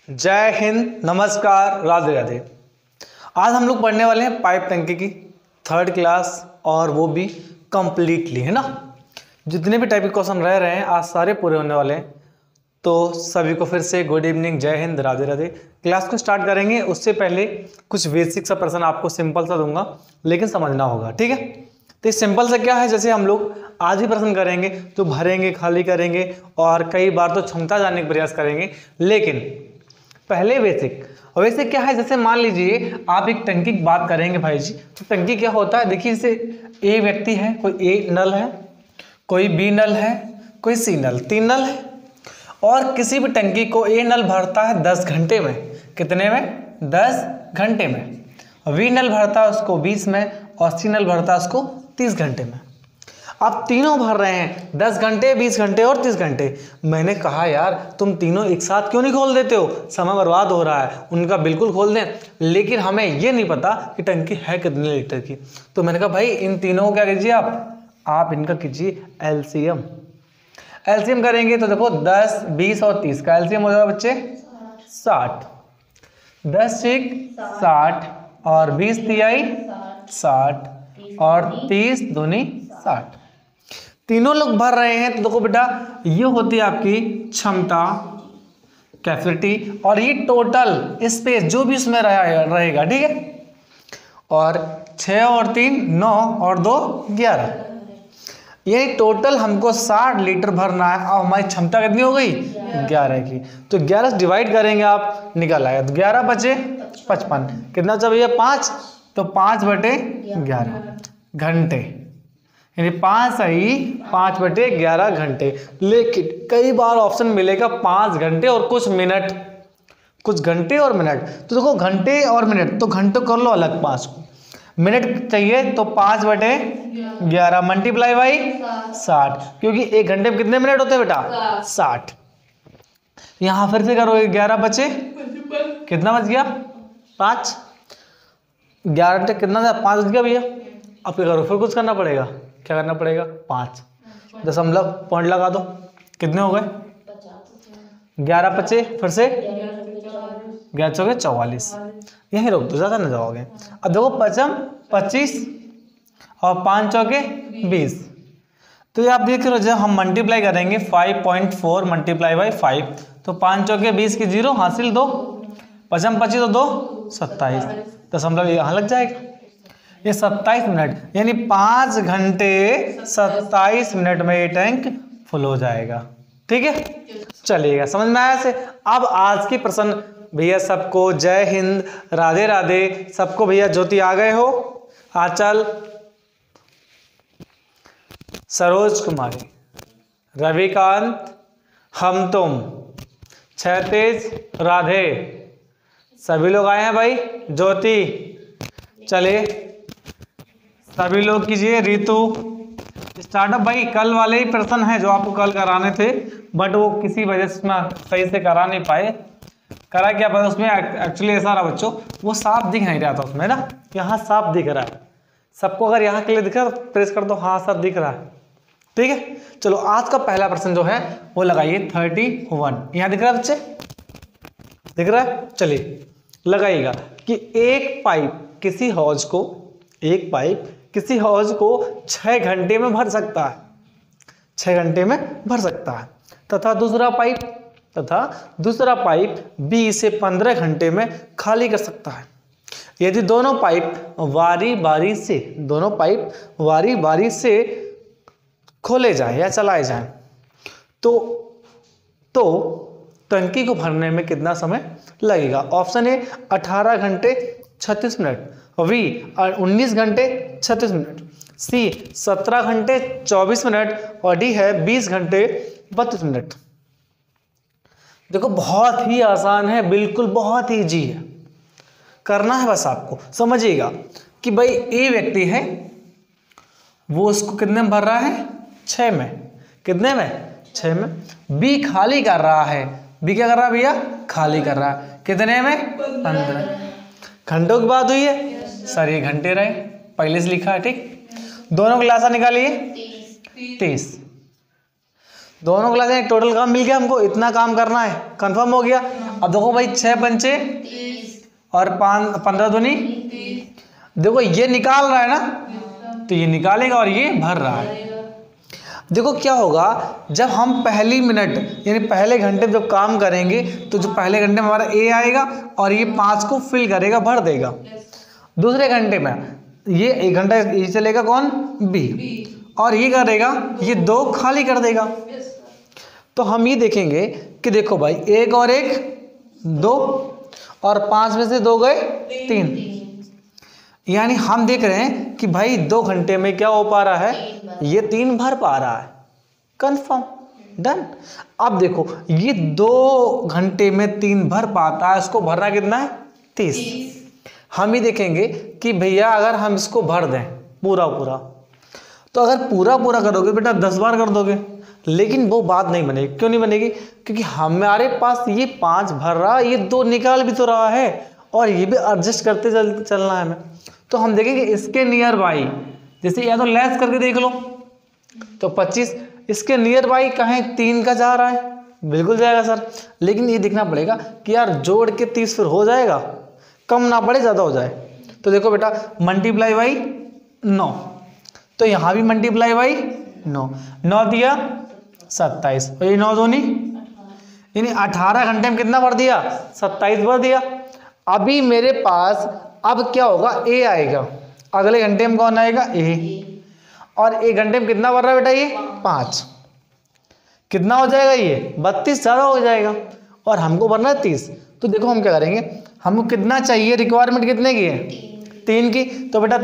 जय हिंद, नमस्कार, राधे राधे। आज हम लोग पढ़ने वाले हैं पाइप टंकी की थर्ड क्लास, और वो भी कंप्लीटली, है ना। जितने भी टाइप के क्वेश्चन रह रहे हैं आज सारे पूरे होने वाले हैं। तो सभी को फिर से good evening, Jai Hind, Radhe Radhe. Class को स्टार्ट करेंगे उससे पहले कुछ बेसिक सा प्रश्न आपको सिंपल सा दूंगा, लेकिन समझना होगा, ठीक है। तो सिंपल से क्या है, जैसे हम लोग आज ही प्रश्न करेंगे तो भरेंगे, खाली करेंगे और कई बार तो क्षमता जानने का प्रयास करेंगे। लेकिन पहले बेसिक, और वैसे क्या है, जैसे मान लीजिए आप एक टंकी की बात करेंगे भाई जी, तो टंकी क्या होता है, देखिए जैसे ए व्यक्ति है, कोई ए नल है, कोई बी नल है, कोई सी नल, 3 नल है। और किसी भी टंकी को ए नल भरता है 10 घंटे में। कितने में? 10 घंटे में। बी नल भरता है उसको 20 में, और सी नल भरता है उसको 30 घंटे में। आप तीनों भर रहे हैं 10 घंटे, 20 घंटे और 30 घंटे। मैंने कहा यार तुम तीनों एक साथ क्यों नहीं खोल देते हो, समय बर्बाद हो रहा है। उनका बिल्कुल खोल दें, लेकिन हमें ये नहीं पता कि टंकी है कितने लीटर की। तो मैंने कहा भाई इन तीनों को क्या कीजिए, आप इनका कीजिए एलसीएम। एलसीएम करेंगे तो देखो 10, 20 और 30 का एलसीएम हो जाएगा बच्चे 60। 10 6 60 और 20 तिहाई 60 और 30 दूनी 60। तीनों लोग भर रहे हैं तो देखो बेटा ये होती है आपकी क्षमता, कैपेसिटी, और ये टोटल स्पेस जो भी इसमें रहेगा, ठीक है। और 6 और 3 9 और 2 11, ये टोटल हमको 60 लीटर भरना है। और हमारी क्षमता कितनी हो गई? 11 की। तो 11 से डिवाइड करेंगे, आप निकल आएगा तो 11 बचे 55। कितना चाहिए? 5। तो 5/11 घंटे, यानी 5 सही 5/11 घंटे। लेकिन कई बार ऑप्शन मिलेगा 5 घंटे और कुछ मिनट, कुछ घंटे और मिनट। तो देखो घंटे और मिनट, तो घंटे कर लो अलग, 5 को। मिनट चाहिए तो 5/11 मल्टीप्लाई बाई 60, क्योंकि 1 घंटे में कितने मिनट होते हैं बेटा? 60। यहां फिर से करो, 11 बचे, कितना बच गया? 5। 11 कितना था? 5 बच गया भैया। अब क्या करो, फिर कुछ करना पड़ेगा। क्या करना पड़ेगा? 5 दशमलव पॉइंट लगा दो, कितने हो गए? 11 बचे, फिर से 11 चौके 44। यहीं रोक दो, ज़्यादा न जाओगे। अब देखो 5 25 और 5 चौके 20। तो ये आप देख रहे हो, जब हम मल्टीप्लाई करेंगे 5.4 मल्टीप्लाई बाई 5, तो 5 चौके 20 की 0 हासिल 2, 5 25 तो 2 27, दशमलव यहाँ लग जाएगा। ये 27 मिनट, यानी 5 घंटे 27 मिनट में ये टैंक फुल हो जाएगा, ठीक है। चलिएगा, समझ में आया से। अब आज की प्रश्न भैया सबको जय हिंद, राधे राधे सबको। भैया ज्योति आ गए हो? आंचल, सरोज कुमारी, रविकांत, हम तुम, क्षैतेज, राधे, सभी लोग आए हैं भाई। ज्योति, चलिए सभी लोग कीजिए। रितु, स्टार्टअप भाई कल वाले ही प्रश्न हैं जो आपको कल कराने थे, बट वो किसी वजह से सही से करा नहीं पाए। करा क्या पता, उसमें एक्चुअली ऐसा रहा बच्चों, वो साफ दिख नहीं रहा था उसमें ना। यहाँ साफ दिख रहा है सबको। अगर यहाँ के लिए दिख रहा है तो प्रेस कर दो, हाँ सर दिख रहा है, ठीक है। चलो आज का पहला प्रश्न जो है वो लगाइए 31। यहाँ दिख रहा है बच्चे? दिख रहा है? चलिए लगाइएगा कि एक पाइप किसी हौज को 6 घंटे में भर सकता है, 6 घंटे में भर सकता है। तथा दूसरा पाइप B से 15 घंटे में खाली कर सकता है। यदि दोनों पाइप बारी बारी से खोले जाएं या चलाए जाएं तो टंकी को भरने में कितना समय लगेगा? ऑप्शन ए 18 घंटे 36 मिनट, बी 19 घंटे 36 मिनट, सी 17 घंटे 24 मिनट, और डी है 20 घंटे 32 मिनट। देखो बहुत ही आसान है, बिल्कुल बहुत ही इजी है। करना है बस आपको, समझिएगा कि भाई ए व्यक्ति है, वो उसको कितने में भर रहा है? 6 में। कितने में? 6 में। बी खाली कर रहा है, बी क्या कर रहा है भैया? खाली कर रहा है। कितने में? 15। घंटों की बात हुई है सर, ये घंटे रहे, पहले से लिखा है, ठीक। दोनों क्लास निकालिए 30। दोनों क्लासें टोटल काम मिल गया हमको, इतना काम करना है, कंफर्म हो गया। अब देखो भाई 6 पंचे और 15 दूनी, देखो ये निकाल रहा है ना, तो ये निकालेगा और ये भर रहा है। देखो क्या होगा, जब हम पहली मिनट यानी पहले घंटे में जब काम करेंगे तो जो पहले घंटे में हमारा ए आएगा और ये 5 को फिल करेगा, भर देगा। दूसरे घंटे में ये 1 घंटा ये चलेगा कौन, बी, और ये करेगा ये 2 खाली कर देगा। तो हम ये देखेंगे कि देखो भाई 1 और 1 2 और 5 में से 2 गए 3, यानी हम देख रहे हैं कि भाई 2 घंटे में क्या हो पा रहा है, ये 3 भर पा रहा है। Confirm, done. अब देखो ये 2 घंटे में 3 भर पाता है, इसको भरना कितना है 30। हम ही देखेंगे कि भैया अगर हम इसको भर दें पूरा पूरा, तो अगर पूरा पूरा करोगे बेटा 10 बार कर दोगे, लेकिन वो बात नहीं बनेगी। क्यों नहीं बनेगी, क्योंकि हमारे पास ये 5 भर रहा है, ये 2 निकाल भी तो रहा है और ये भी एडजस्ट करते चलना है हमें। तो हम देखेंगे इसके नियर बाई, जैसे या तो लेस करके देख लो तो 25, इसके नियर बाई कहें 3 का जा रहा है, बिल्कुल जाएगा सर, लेकिन ये देखना पड़ेगा कि यार जोड़ के 30 फिर हो जाएगा, कम ना पड़े ज़्यादा हो जाए। तो देखो बेटा मल्टीप्लाई बाई 9, तो यहाँ भी मल्टीप्लाई बाई 9 दिया 27, और ये 9 दूनी यानी 18 घंटे में कितना भर दिया, 27 भर दिया। अभी मेरे पास अब क्या होगा, ए आएगा, अगले घंटे में कौन आएगा, ए, और 1 घंटे में कितना भर रहा है बेटा, ये 5, कितना हो जाएगा, ये 32 ज़्यादा हो जाएगा, और हमको भरना है 30। तो देखो हम क्या करेंगे, हमको कितना चाहिए, रिक्वायरमेंट कितने की है, 3 की, तो बेटा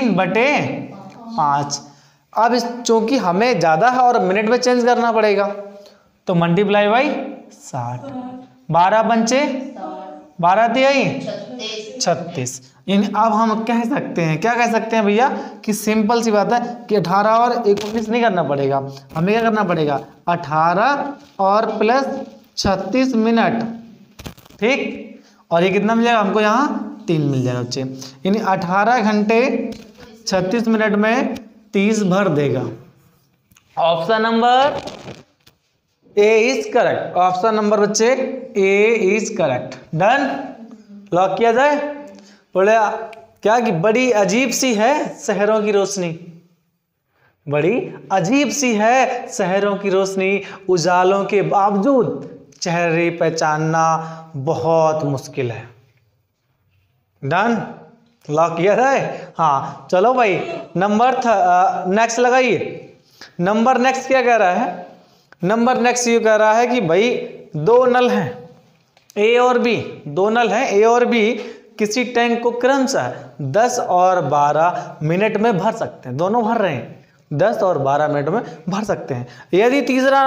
3/5। अब इस चूंकि हमें ज़्यादा है और मिनट में चेंज करना पड़ेगा, तो मल्टीप्लाई बाई 60, 12 पंचे 12 तिहाई 36। यानी अब हम कह सकते हैं, क्या कह सकते हैं भैया, कि सिंपल सी बात है कि 18 और 19 नहीं करना पड़ेगा, हमें क्या करना पड़ेगा, 18 और प्लस 36 मिनट, ठीक, और ये कितना मिल जाएगा हमको, यहाँ 3 मिल जाएगा बच्चे। यानी 18 घंटे 36 मिनट में 30 भर देगा। Option number A is correct, option number बच्चे A is correct. Done, lock किया जाए। बोले क्या कि बड़ी अजीब सी है शहरों की रोशनी, बड़ी अजीब सी है शहरों की रोशनी, उजालों के बावजूद चेहरे पहचानना बहुत मुश्किल है। डन, लॉक किया जाए। हाँ चलो भाई, नंबर नेक्स्ट लगाइए। नंबर नेक्स्ट क्या कह रहा है, नंबर नेक्स्ट ये कह रहा है कि भाई 2 नल हैं ए और बी, 2 नल हैं ए और बी किसी टैंक को क्रमशः 10 और 12 मिनट में भर सकते हैं, दोनों भर रहे हैं, 10 और 12 मिनट में भर सकते हैं। यदि तीसरा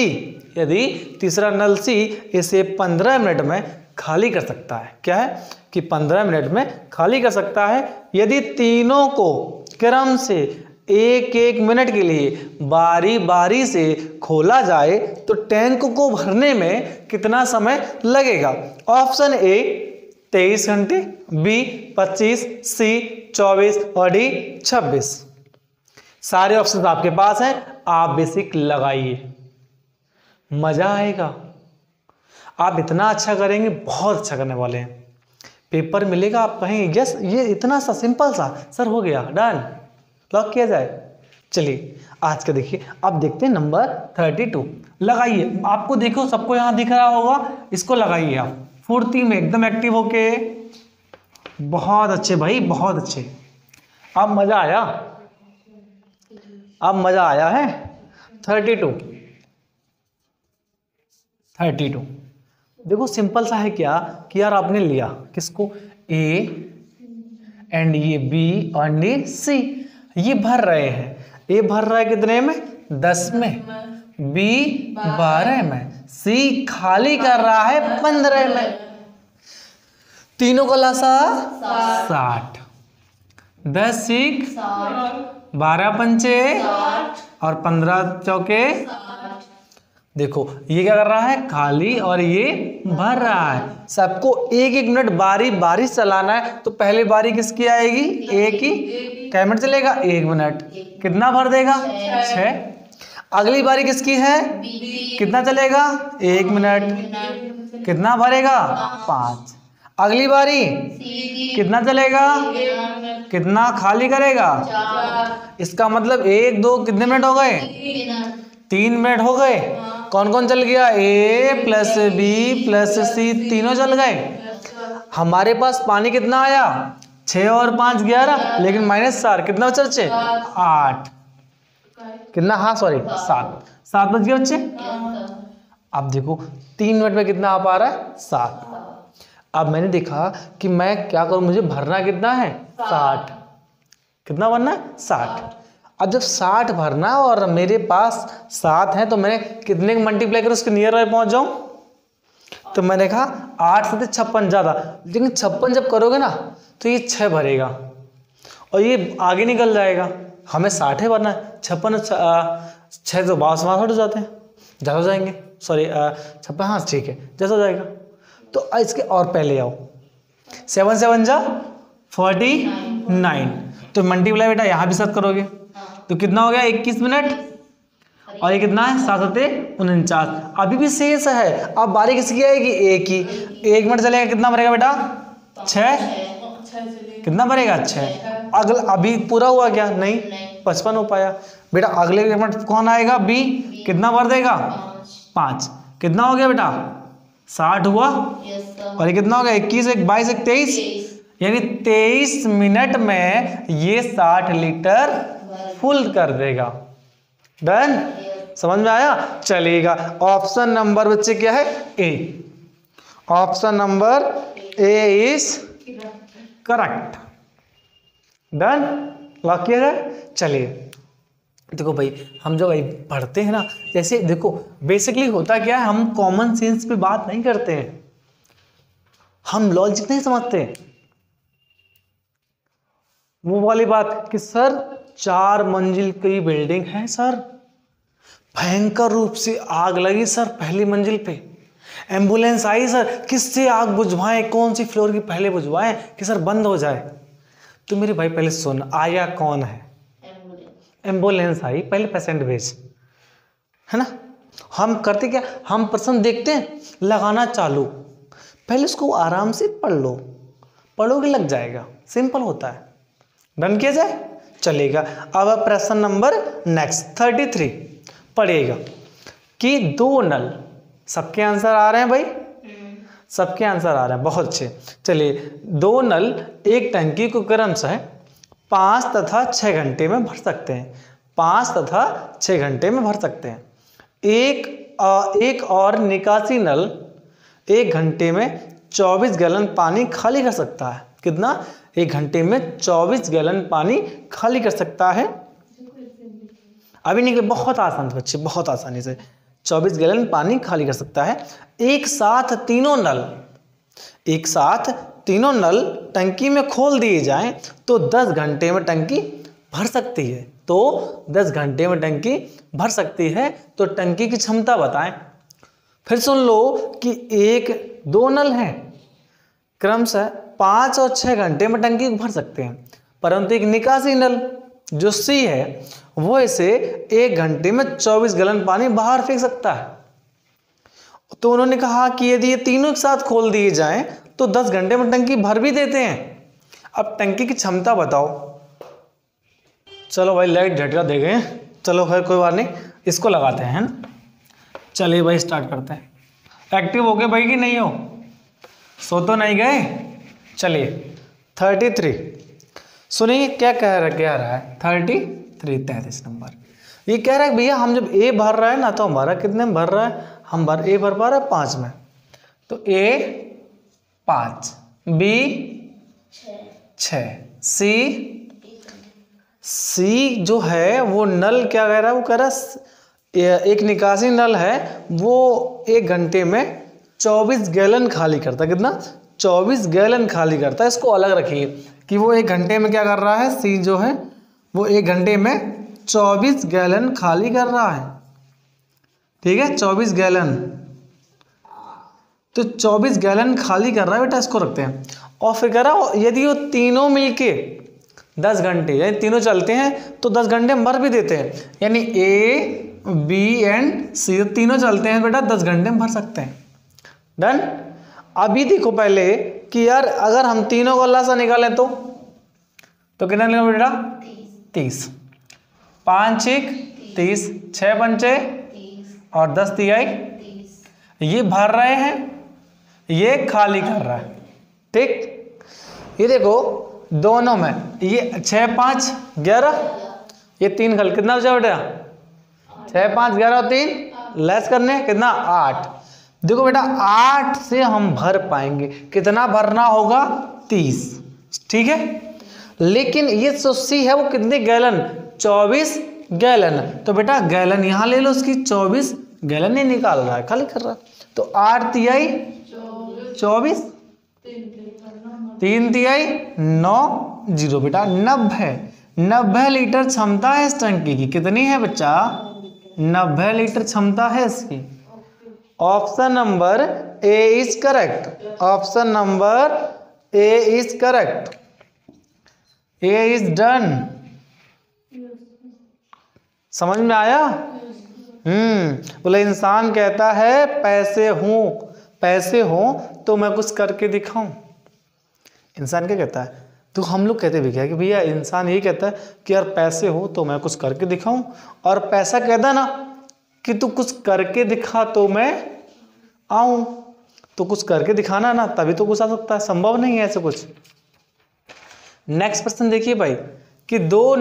नल सी इसे 15 मिनट में खाली कर सकता है, क्या है कि 15 मिनट में खाली कर सकता है। यदि तीनों को क्रम से 1-1 मिनट के लिए बारी बारी से खोला जाए तो टैंक को भरने में कितना समय लगेगा। ऑप्शन ए 23 घंटे, बी 25, सी 24 और डी 26। सारे ऑप्शन आपके पास हैं, आप बेसिक लगाइए, मजा आएगा। आप इतना अच्छा करेंगे, बहुत अच्छा करने वाले हैं, पेपर मिलेगा आप कहेंगे यस ये इतना सा सिंपल सा सर हो गया। डन, लॉक किया जाए। चलिए आज का देखिए, अब देखते हैं नंबर 32। लगाइए, आपको देखो सबको यहाँ दिख रहा होगा, इसको लगाइए आप फुर्ती में एकदम एक्टिव होके। बहुत अच्छे भाई, बहुत अच्छे। अब मजा आया, अब मजा आया है। 32 देखो सिंपल सा है क्या कि यार आपने लिया किसको, ए एंड ये बी एंड ये सी, ये भर रहे हैं। ए भर रहा है कितने में, 10 में, बी 12 में, सी खाली कर रहा है 15 में। तीनों का लासा 60, 10 सीख 12 पंचे और 15 चौके। देखो ये क्या कर रहा है, खाली, और ये भर रहा है। सबको 1-1 मिनट बारी बारी चलाना है, तो पहले बारी किसकी आएगी, ए की। क्या मिनट चलेगा, 1 मिनट, कितना भर देगा, 6। अगली बारी किसकी है, कितना चलेगा, 1 मिनट, कितना भरेगा 5। अगली बारी कितना चलेगा, कितना खाली करेगा। इसका मतलब 1 2 कितने मिनट हो गए, 3 मिनट हो गए। कौन कौन चल गया, A plus B plus C तीनों चल गए। हमारे पास पानी कितना आया 6 और 5 11, लेकिन -4 कितना बचा बच्चे 8 कितना, हाँ सॉरी 7 बच गए बच्चे। अब देखो 3 मिनट में कितना आ पा रहा है 7। अब मैंने देखा कि मैं क्या करूं, मुझे भरना कितना है 60। कितना भरना है 60। अब जब 60 भरना और मेरे पास 7 है तो मैंने कितने मल्टीप्लाई कर उसके नियर बाय पहुंच जाऊं। तो मैंने कहा 8 से 56 ज़्यादा, लेकिन 56 जब करोगे ना तो ये 6 भरेगा और ये आगे निकल जाएगा। हमें 60 है भरना है, 56 6 तो 62 हो जाते हैं, ज़्यादा हो जाएंगे, सॉरी 56, हाँ ठीक है जैसा हो जाएगा। तो इसके और पहले आओ, 7 7 जा 49। तो मल्टीप्लाई बेटा यहाँ भी साथ करोगे तो कितना हो गया 21 मिनट, और ये कितना है 7 7 49। अभी भी शेष है। अब बारी किसकी आएगी, एक ही। 1 मिनट चलेगा, कितना भरेगा बेटा 6, कितना भरेगा 6। अगला अभी पूरा हुआ क्या, नहीं 55 हो पाया बेटा। अगले मिनट कौन आएगा, B, कितना भर देगा 5। कितना हो गया बेटा 60 हुआ, और ये कितना हो गया 21 1 22 1 23, यानी 23 मिनट में ये 60 लीटर फुल कर देगा। डन, समझ में आया। चलेगा, ऑप्शन नंबर बच्चे क्या है, A. Option number A is correct. Done, lock किया जाए। चलिए देखो भाई, हम जब भाई पढ़ते हैं ना, जैसे देखो बेसिकली होता क्या है, हम कॉमन सेंस पे बात नहीं करते हैं, हम लॉजिक नहीं समझते। वो वाली बात कि सर 4 मंजिल की बिल्डिंग है सर, भयंकर रूप से आग लगी सर पहली मंजिल पे, एम्बुलेंस आई सर, किससे आग बुझवाएं, कौन सी फ्लोर की पहले बुझवाएं कि सर बंद हो जाए। तो मेरे भाई पहले सुन, आया कौन है, एम्बुलेंस आई, पहले पेशेंट भेज, है ना। हम करते क्या, हम प्रश्न देखते हैं, लगाना चालू, पहले उसको आराम से पढ़ लो, पढ़ोगे लग जाएगा, सिंपल होता है। डन किया जाए, चलेगा। अब प्रश्न नंबर नेक्स्ट 33 पढ़िएगा कि 2 नल, सबके आंसर आ रहे हैं भाई, सबके आंसर आ रहे हैं, बहुत अच्छे। चलिए 2 नल एक टंकी को क्रमशः 5 तथा 6 घंटे में भर सकते हैं, 5 तथा 6 घंटे में भर सकते हैं। एक और निकासी नल 1 घंटे में 24 गैलन पानी खाली कर सकता है। कितना, 1 घंटे में 24 गैलन पानी खाली कर सकता है। अभी निकले, बहुत आसान बच्चे, बहुत आसानी से 24 गैलन पानी खाली कर सकता है। एक साथ तीनों नल टंकी में खोल दिए जाएं तो 10 घंटे में टंकी भर सकती है। तो 10 घंटे में टंकी भर सकती है। तो टंकी की क्षमता बताएं। फिर सुन लो कि 2 नल हैं, क्रमशः 5 और 6 घंटे में टंकी भर सकते हैं, परंतु एक निकासी नल जो C है वो इसे 1 घंटे में 24 गैलन पानी बाहर फेंक सकता है। तो उन्होंने कहा कि यदि ये तीनों एक साथ खोल दिए जाएं तो 10 घंटे में टंकी भर भी देते हैं। अब टंकी की क्षमता बताओ। चलो भाई लाइट झटका दे गए, चलो खैर कोई बात नहीं, इसको लगाते हैं ना। चलिए भाई स्टार्ट करते हैं। एक्टिव हो गए भाई कि नहीं हो, सो तो नहीं गए। चलिए 33 सुनिए क्या कह रहा है 33 नंबर। ये कह रहा है भैया हम जब A भर रहा है ना तो हमारा कितने में भर रहा है, हम A भर पा रहा है 5 में, तो A 5, B 6, C जो है वो नल क्या कह रहा है, वो कह रहा है एक निकासी नल है वो 1 घंटे में 24 गैलन खाली करता है। कितना, 24 गैलन खाली करता है। इसको अलग रखिए कि वो 1 घंटे में क्या कर रहा है, C जो है वो 1 घंटे में 24 गैलन खाली कर रहा है। ठीक है, 24 गैलन, तो 24 गैलन खाली कर रहा है बेटा, इसको रखते हैं। और फिर कह रहा यदि वो तीनों मिलके 10 घंटे, यानी तीनों चलते हैं तो 10 घंटे में भर भी देते हैं, यानी A, B एंड C तीनों चलते हैं बेटा 10 घंटे में भर सकते हैं। डन। अभी देखो पहले कि यार अगर हम तीनों का लसा निकालें तो कितना निकलेगा बेटा? 30। 5 एक 30, 6 पंचे और 10 तिहाई। ये भर रहे हैं, ये खाली कर रहा है, ठीक। ये देखो दोनों में ये 6 5 11, ये 3 खल कितना बचा बेटा? 6 5 11 और 3 लेस करने कितना? 8। देखो बेटा 8 से हम भर पाएंगे, कितना भरना होगा? 30, ठीक है। लेकिन ये जो सी है वो कितने गैलन? 24 गैलन। तो बेटा गैलन यहां ले लो, उसकी 24 गैलन ही निकाल रहा है, खाली कर रहा है। तो 8 तिहाई 24, 3 तिहाई 9, 0 बेटा 90 लीटर क्षमता है इस टंकी की। कितनी है बच्चा? 90 लीटर क्षमता है इसकी। Option number A is correct. Option number A is correct. A is done. समझ में आया? बोले इंसान कहता है पैसे हो तो मैं कुछ करके दिखाऊं। इंसान क्या कहता है? तो हम लोग कहते भी क्या कि भैया इंसान यही कहता है कि यार पैसे हो तो मैं कुछ करके दिखाऊं, और पैसा कहता ना कि तू कुछ करके दिखा तो मैं आऊं। तो कुछ करके दिखाना ना, तभी तो कुछ आ सकता है, संभव नहीं है ऐसे कुछ। नेक्स्ट क्वेश्चन देखिए भाई कि दो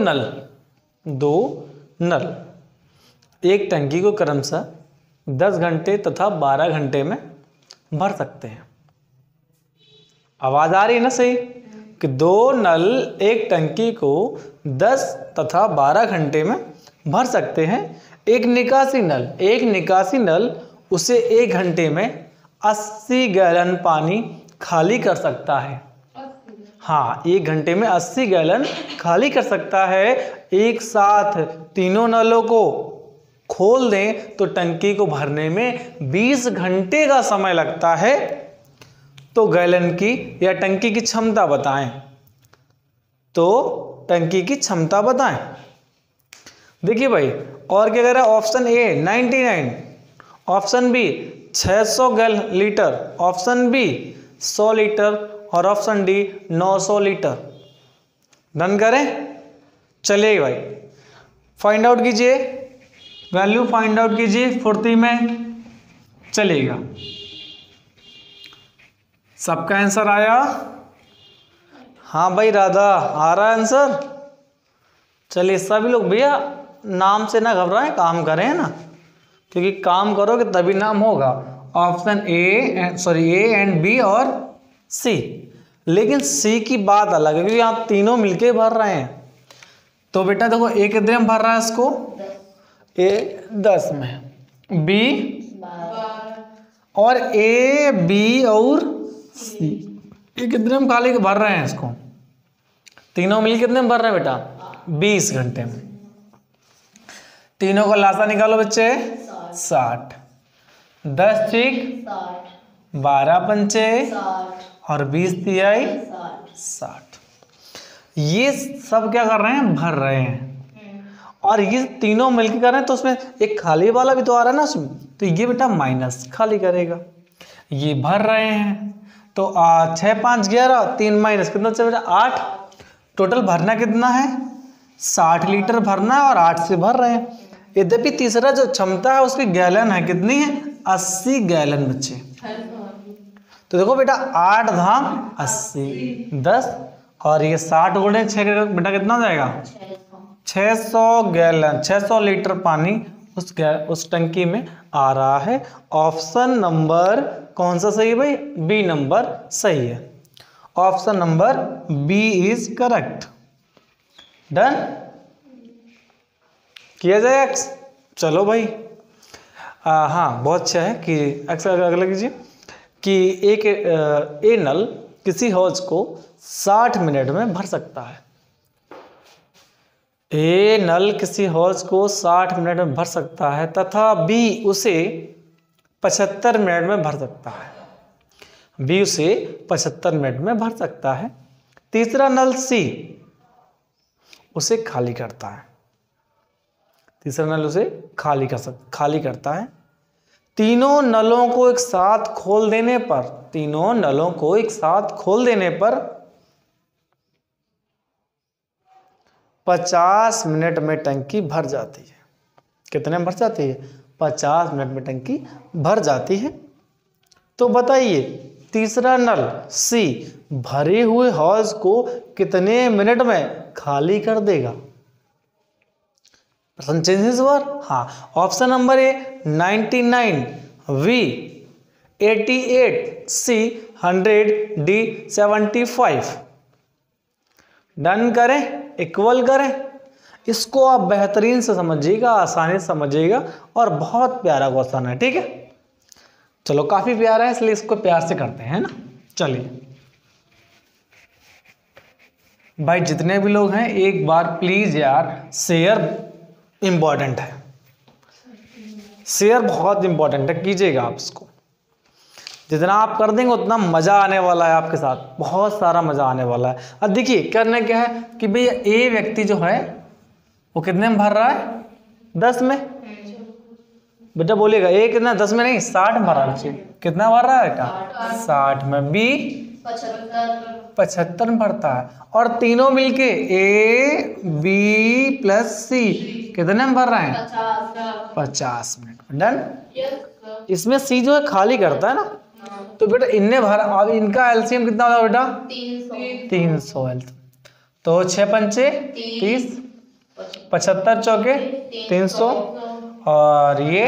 नल एक टंकी को क्रमशः 10 घंटे तथा 12 घंटे में भर सकते हैं। आवाज आ रही है ना सही? कि दो नल एक टंकी को 10 तथा 12 घंटे में भर सकते हैं। एक निकासी नल उसे 1 घंटे में 80 गैलन पानी खाली कर सकता है। हाँ, 1 घंटे में 80 गैलन खाली कर सकता है। एक साथ तीनों नलों को खोल दें तो टंकी को भरने में 20 घंटे का समय लगता है। तो गैलन की या टंकी की क्षमता बताएं। तो टंकी की क्षमता बताएं। देखिए भाई, और क्या कह रहा है? Option A 99, option B 600 litre, option B 100 litre और ऑप्शन डी 900 लीटर। डन करें? चलिए भाई फाइंड आउट कीजिए, वैल्यू फाइंड आउट कीजिए फुर्ती में। चलिएगा, सबका आंसर आया? हाँ भाई राधा आ रहा है आंसर। चलिए सभी लोग भैया नाम से ना घबराएं, काम करें ना, क्योंकि काम करोगे तभी नाम होगा। ऑप्शन ए एंड बी और सी। लेकिन सी की बात अलग है, क्योंकि आप तीनों मिलके भर रहे हैं। तो बेटा देखो ए कितने में भर रहा है इसको? ए 10 में, बी और ए बी और सी ये कितने में खाली भर रहे हैं इसको? तीनों मिल कितने में भर रहे हैं बेटा? 20 घंटे में। तीनों का लासा निकालो बच्चे। 60, 10 ठीक 12 पंचे और 20 तिहाई 60। ये सब क्या कर रहे हैं? भर रहे हैं। और ये तीनों मिलकर कर रहे हैं, तो उसमें एक खाली वाला भी तो आ रहा है ना उसमें, तो ये बेटा माइनस खाली करेगा। ये भर रहे हैं तो 6 5 11, 3 माइनस कितना बेटा? 8। टोटल भरना कितना है? 60 लीटर भरना है और 8 से भर रहे हैं। यद्यपि तीसरा जो क्षमता है उसकी गैलन है, कितनी है? 80 गैलन बच्चे। तो देखो बेटा 8 धाम 80, 10 और ये 60 गुणे 6 बेटा कितना हो जाएगा? 600 गैलन, 600 लीटर पानी उस टंकी में आ रहा है। ऑप्शन नंबर कौन सा सही है भाई? बी नंबर सही है। Option number B is correct. Done किया जाए एक्स। चलो भाई हाँ बहुत अच्छा है कि एक्स अगला कीजिए कि एक ए नल किसी हौज को 60 मिनट में भर सकता है। ए नल किसी हौज को 60 मिनट में भर सकता है तथा बी उसे 75 मिनट में भर सकता है। बी उसे 75 मिनट में भर सकता है। तीसरा नल सी उसे खाली करता है। तीसरा नल उसे खाली करता है। तीनों नलों को एक साथ खोल देने पर 50 मिनट में टंकी भर जाती है। कितने में भर जाती है? 50 मिनट में टंकी भर जाती है। तो बताइए तीसरा नल सी भरे हुए हौज को कितने मिनट में खाली कर देगा? प्रश्न चेंजेस वर। हाँ, option number A 99, B 88, C 100, D 75। Done करें, इक्वल करें। इसको आप बेहतरीन से समझिएगा, आसानी से समझिएगा और बहुत प्यारा क्वेश्चन है, ठीक है। चलो काफी प्यारा है इसलिए इसको प्यार से करते हैं ना। चलिए भाई जितने भी लोग हैं एक बार प्लीज यार शेयर इंपॉर्टेंट है, शेयर बहुत इंपॉर्टेंट है, कीजिएगा आप इसको। जितना आप कर देंगे उतना मजा आने वाला है आपके साथ, बहुत सारा मजा आने वाला है। अब देखिए करने क्या है कि भैया ए व्यक्ति जो है वो कितने में भर रहा है? 10 में। बेटा बोलिएगा ए कितना? 10 में नहीं 60 में भर रहा है। कितना भर रहा है बेटा? 60 में। बी 75 में भरता है। और तीनों मिलके ए बी प्लस सी कितने में भर रहे हैं? 50 मिनट। डन। इसमें सी जो है खाली करता है ना, तो बेटा इनने भरा। अब इनका एलसीएम कितना होगा बेटा? 300 एलसीएम। तो 6 पंचे 30, 75 चौके 300 और ये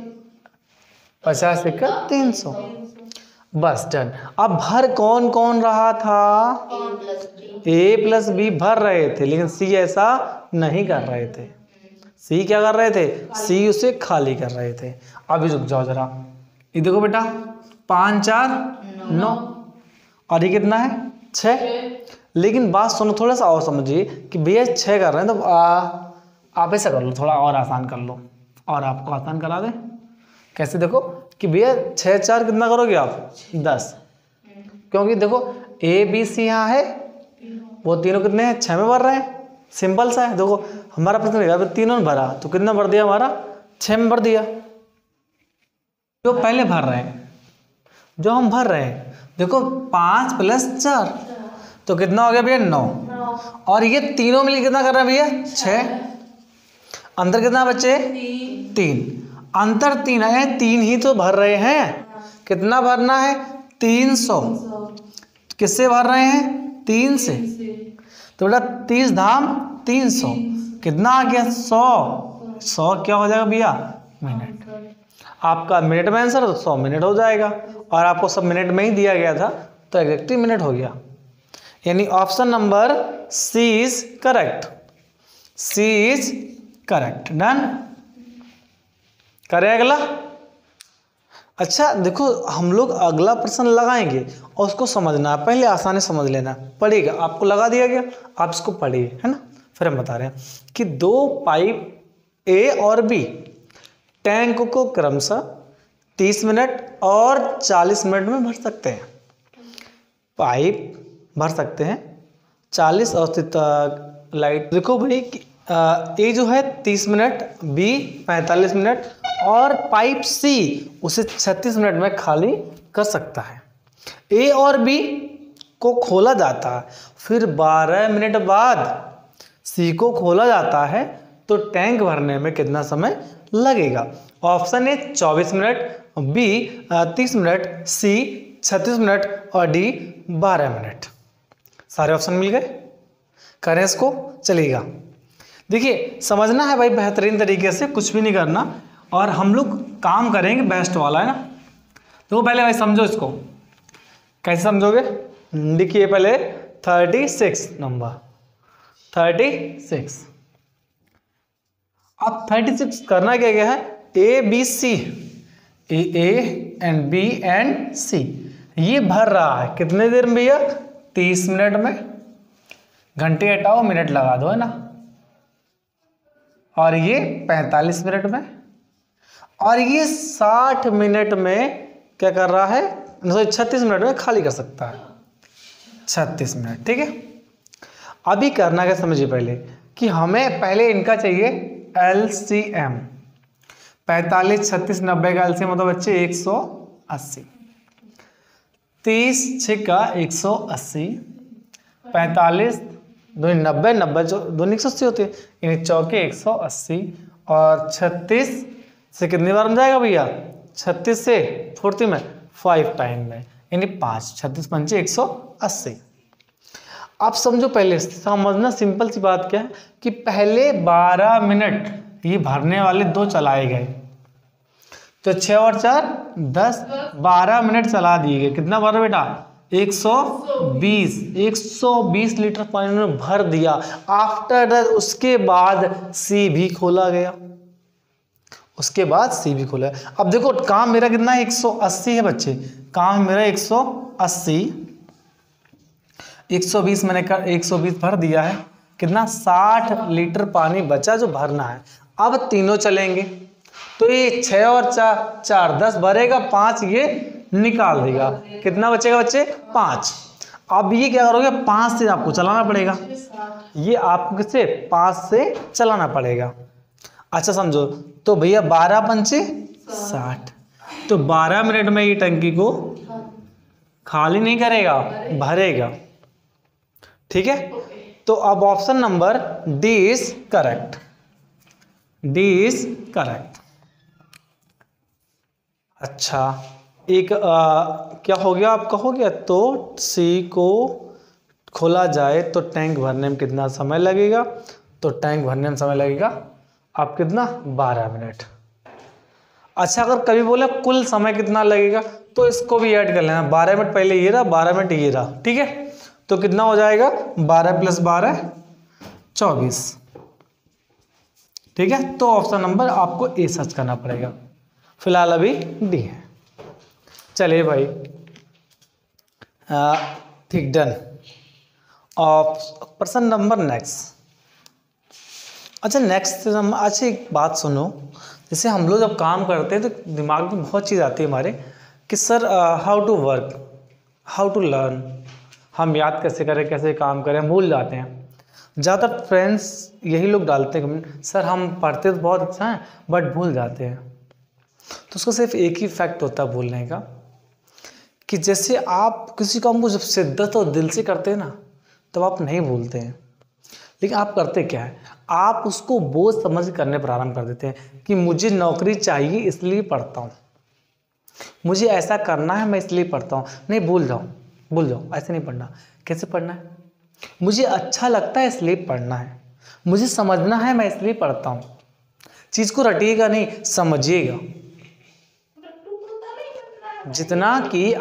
50 एकड़ 300। बस डन। अब भर कौन कौन रहा था? ए प्लस बी भर रहे थे, लेकिन सी ऐसा नहीं कर रहे थे। सी क्या कर रहे थे? सी उसे खाली कर रहे थे। अभी रुक जाओ जरा, ये देखो बेटा 5 4 9 और ये कितना है? 6। लेकिन बात सुनो, थोड़ा सा और समझिए कि भैया 6 कर रहे हैं तो आप ऐसा कर लो, थोड़ा और आसान कर लो और आपको आसान करा दे। कैसे? देखो कि भैया 6 4 कितना करोगे आप? 10। क्योंकि देखो ए बी सी यहाँ है, वो तीनों कितने हैं? 6 में भर रहे हैं। सिंपल सा है। देखो हमारा प्रश्न है तीनों में भरा तो कितना भर दिया? हमारा 6 में भर दिया। जो पहले भर रहे हैं, जो हम भर रहे हैं, देखो 5 प्लस 4 तो कितना हो गया भैया? 9। और ये तीनों मिलकर कितना कर रहे हैं भैया? 6। अंदर कितना बचे? 3। अंतर 3 है, 3 ही तो भर रहे हैं। कितना भरना है? 300। किससे भर रहे हैं? 3 से। तो बेटा 30 धाम 300 कितना आ गया? 100। 100 क्या हो जाएगा भैया? मिनट। आपका मिनट में आंसर तो 100 मिनट हो जाएगा, और आपको सब मिनट में ही दिया गया था तो एग्जैक्टली मिनट हो गया। यानी option number C is correct. C is correct. Done करें अगला। अच्छा देखो हम लोग अगला प्रश्न लगाएंगे और उसको समझना, पहले आसानी समझ लेना पड़ेगा। आपको लगा दिया गया, आप इसको पढ़िए, है ना। फिर हम बता रहे हैं कि 2 पाइप ए और बी टैंक को क्रमशः 30 मिनट और 40 मिनट में भर सकते हैं। पाइप भर सकते हैं 40 और लाइट। देखो भाई ए जो है 30 मिनट, बी 45 मिनट और पाइप सी उसे 36 मिनट में खाली कर सकता है। ए और बी को खोला जाता है, फिर 12 मिनट बाद सी को खोला जाता है, तो टैंक भरने में कितना समय लगेगा? Option A 24 minute, B 30 minute, C 36 minute और डी 12 मिनट। सारे ऑप्शन मिल गए। करें इसको, चलेगा। देखिए समझना है भाई बेहतरीन तरीके से, कुछ भी नहीं करना, और हम लोग काम करेंगे बेस्ट वाला, है ना। तो पहले भाई समझो इसको। कैसे समझोगे? लिखिए पहले 36 नंबर 36। अब 36 करना क्या क्या है? A B C, A and B and C ये भर रहा है कितने देर में भैया? 30 मिनट में। घंटे हटाओ मिनट लगा दो, है ना। और ये 45 मिनट में, और ये 60 मिनट में क्या कर रहा है? 36 मिनट में खाली कर सकता है। 36 मिनट, ठीक है। अभी करना क्या समझिए पहले कि हमें पहले इनका चाहिए LCM। 45 36 90 का एलसीएम होता है बच्चे 180। 30 6 का 180, 45 2 90 90 2 180 होते हैं, यानी चौके 180। और 36 से कितनी बार बन जाएगा भैया, 36 से 40 में 5 टाइम में, यानी 5, 36 पंचे 180। आप समझो, पहले समझना सिंपल सी बात क्या है कि पहले 12 मिनट ये भरने वाले दो चलाए गए, तो 6 और 4 10, 12 मिनट चला दिए गए। कितना भरा बेटा, 120 लीटर पानी उन्होंने भर दिया। आफ्टर दैट उसके बाद सी भी खोला गया, उसके बाद सी भी खोला। अब देखो काम मेरा कितना है, 180 है बच्चे, काम मेरा 180, 120 मैंने 120 भर दिया है, कितना 60 लीटर पानी बचा जो भरना है। अब तीनों चलेंगे तो ये 6 और 4 10 भरेगा, 5 ये निकाल देगा, कितना बचेगा बच्चे 5। अब ये क्या करोगे, 5 से आपको चलाना पड़ेगा, ये आपको किससे 5 से चलाना पड़ेगा। अच्छा समझो, तो भैया 12 पंचे 60, तो 12 मिनट में ये टंकी को खाली नहीं करेगा, भरेगा। ठीक है, तो अब option number D is correct, D is correct. अच्छा एक क्या हो गया आप कहोगे, तो सी को खोला जाए तो टैंक भरने में कितना समय लगेगा, तो टैंक भरने में समय लगेगा आप कितना 12 मिनट। अच्छा अगर कभी बोले कुल समय कितना लगेगा, तो इसको भी ऐड कर लेना, 12 मिनट पहले ये रहा, 12 मिनट ये रहा, ठीक है, तो कितना हो जाएगा 12 + 12 24। ठीक है, तो ऑप्शन नंबर आपको ए सर्च करना पड़ेगा, फिलहाल अभी डी है। चलिए भाई ठीक, डन। Person number next. अच्छा नेक्स्ट हम, अच्छा एक बात सुनो, जैसे हम लोग जब काम करते हैं तो दिमाग में बहुत चीज़ आती है हमारे कि sir how to work, how to learn, हम याद कैसे करें, कैसे काम करें, भूल जाते हैं। ज़्यादातर फ्रेंड्स यही लोग डालते हैं सर हम पढ़ते तो बहुत अच्छा है बट भूल जाते हैं। तो उसका सिर्फ एक ही फैक्ट होता है भूलने का, कि जैसे आप किसी काम को जब शिद्दत और दिल से करते हैं ना, तब आप नहीं भूलते हैं, लेकिन आप करते क्या है, आप उसको बोझ समझ करने प्रारंभ कर देते हैं कि मुझे नौकरी चाहिए इसलिए पढ़ता हूँ, मुझे ऐसा करना है मैं इसलिए पढ़ता हूँ। नहीं, भूल जाओ, ऐसे नहीं पढ़ना। कैसे पढ़ना है, मुझे अच्छा लगता है इसलिए पढ़ना है, मुझे समझना है मैं इसलिए पढ़ता हूँ। चीज़ को रटिएगा नहीं, समझिएगा। जितना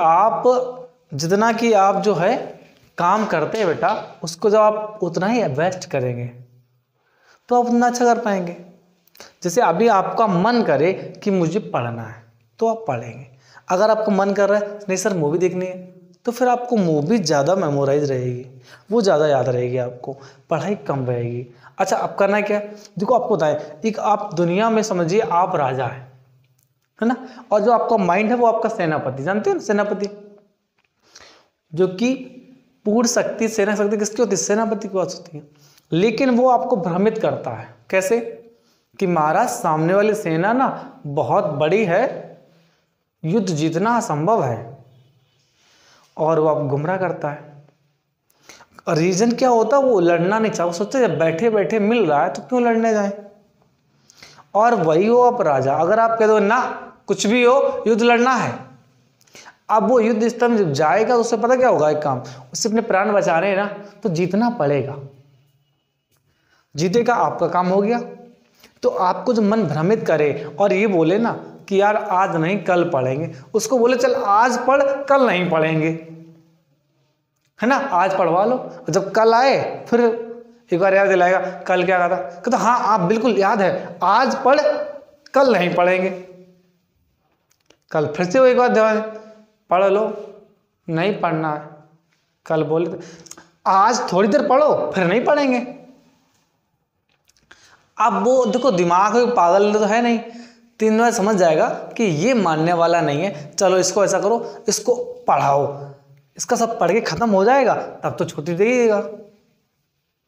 कि आप जो है काम करते हैं बेटा, उसको जब आप उतना ही बेस्ट करेंगे तो आप उतना अच्छा कर पाएंगे। जैसे अभी आपका मन करे कि मुझे पढ़ना है तो आप पढ़ेंगे, अगर आपका मन कर रहा है नहीं सर मूवी देखनी है, तो फिर आपको मूवी ज़्यादा मेमोराइज रहेगी, वो ज़्यादा याद रहेगी, आपको पढ़ाई कम रहेगी। अच्छा अब करना है क्या, देखो आपको बताएं, एक आप दुनिया में समझिए आप राजा है ना, और जो आपका माइंड है वो आपका सेनापति, जानते हो ना सेनापति, जो कि पूर्ण शक्ति, सेना शक्ति किसकी होती है, सेनापति की पास होती है। लेकिन वो आपको भ्रमित करता है, कैसे कि महाराज सामने वाली सेना ना बहुत बड़ी है, युद्ध जीतना असंभव है, और वो आप गुमराह करता है। रीजन क्या होता है, वो लड़ना नहीं चाहता, वो सोचते जब बैठे बैठे मिल रहा है तो क्यों लड़ने जाए। और वही हो आप राजा, अगर आप कह दो ना कुछ भी हो युद्ध लड़ना है, अब वो युद्ध स्थल में जब जाएगा तो उससे पता क्या होगा, एक काम उससे अपने प्राण बचा रहे हैं ना, तो जीतना पड़ेगा, जीतेगा, आपका काम हो गया। तो आपको जो मन भ्रमित करे और ये बोले ना कि यार आज नहीं कल पढ़ेंगे, उसको बोले चल आज पढ़ कल नहीं पढ़ेंगे, है ना, आज पढ़वा लो, जब कल आए फिर एक बार याद दिलाएगा कल क्या कहा था, कहता हाँ आप बिल्कुल याद है, आज पढ़ कल नहीं पढ़ेंगे, कल फिर से वो एक बार दिला पढ़ लो, नहीं पढ़ना है, कल बोले तो आज थोड़ी देर पढ़ो फिर नहीं पढ़ेंगे। अब वो देखो दिमाग पागल तो है नहीं, 3 बार समझ जाएगा कि ये मानने वाला नहीं है, चलो इसको ऐसा करो, इसको पढ़ाओ, इसका सब पढ़ के खत्म हो जाएगा, तब तो छुट्टी दे देगा,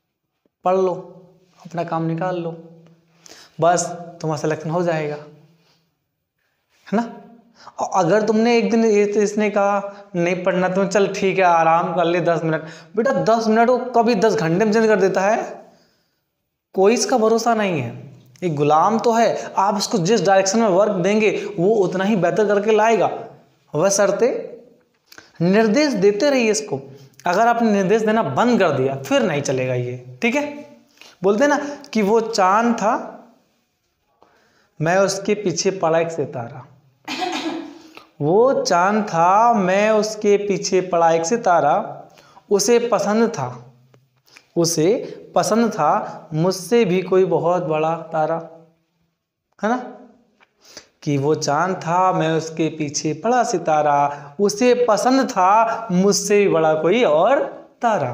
पढ़ लो अपना काम निकाल लो, बस तुम्हारा सिलेक्शन हो जाएगा। है ना। और अगर तुमने एक दिन इसने कहा नहीं पढ़ना तो चल ठीक है आराम कर ले 10 मिनट, बेटा 10 मिनट को कभी 10 घंटे में चेंज कर देता है, कोई इसका भरोसा नहीं है। एक गुलाम तो है, आप इसको जिस डायरेक्शन में वर्क देंगे वो उतना ही बेहतर करके लाएगा, वह शर्ते निर्देश देते रहिए इसको। अगर आपने निर्देश देना बंद कर दिया फिर नहीं चलेगा ये, ठीक है। बोलते ना कि वो चांद था मैं उसके पीछे पड़ा एक सितारा, वो चांद था मैं उसके पीछे पड़ा एक सितारा, उसे पसंद था मुझसे भी कोई बहुत बड़ा तारा, है ना। कि वो चांद था मैं उसके पीछे पड़ा सितारा, उसे पसंद था मुझसे भी बड़ा कोई और तारा,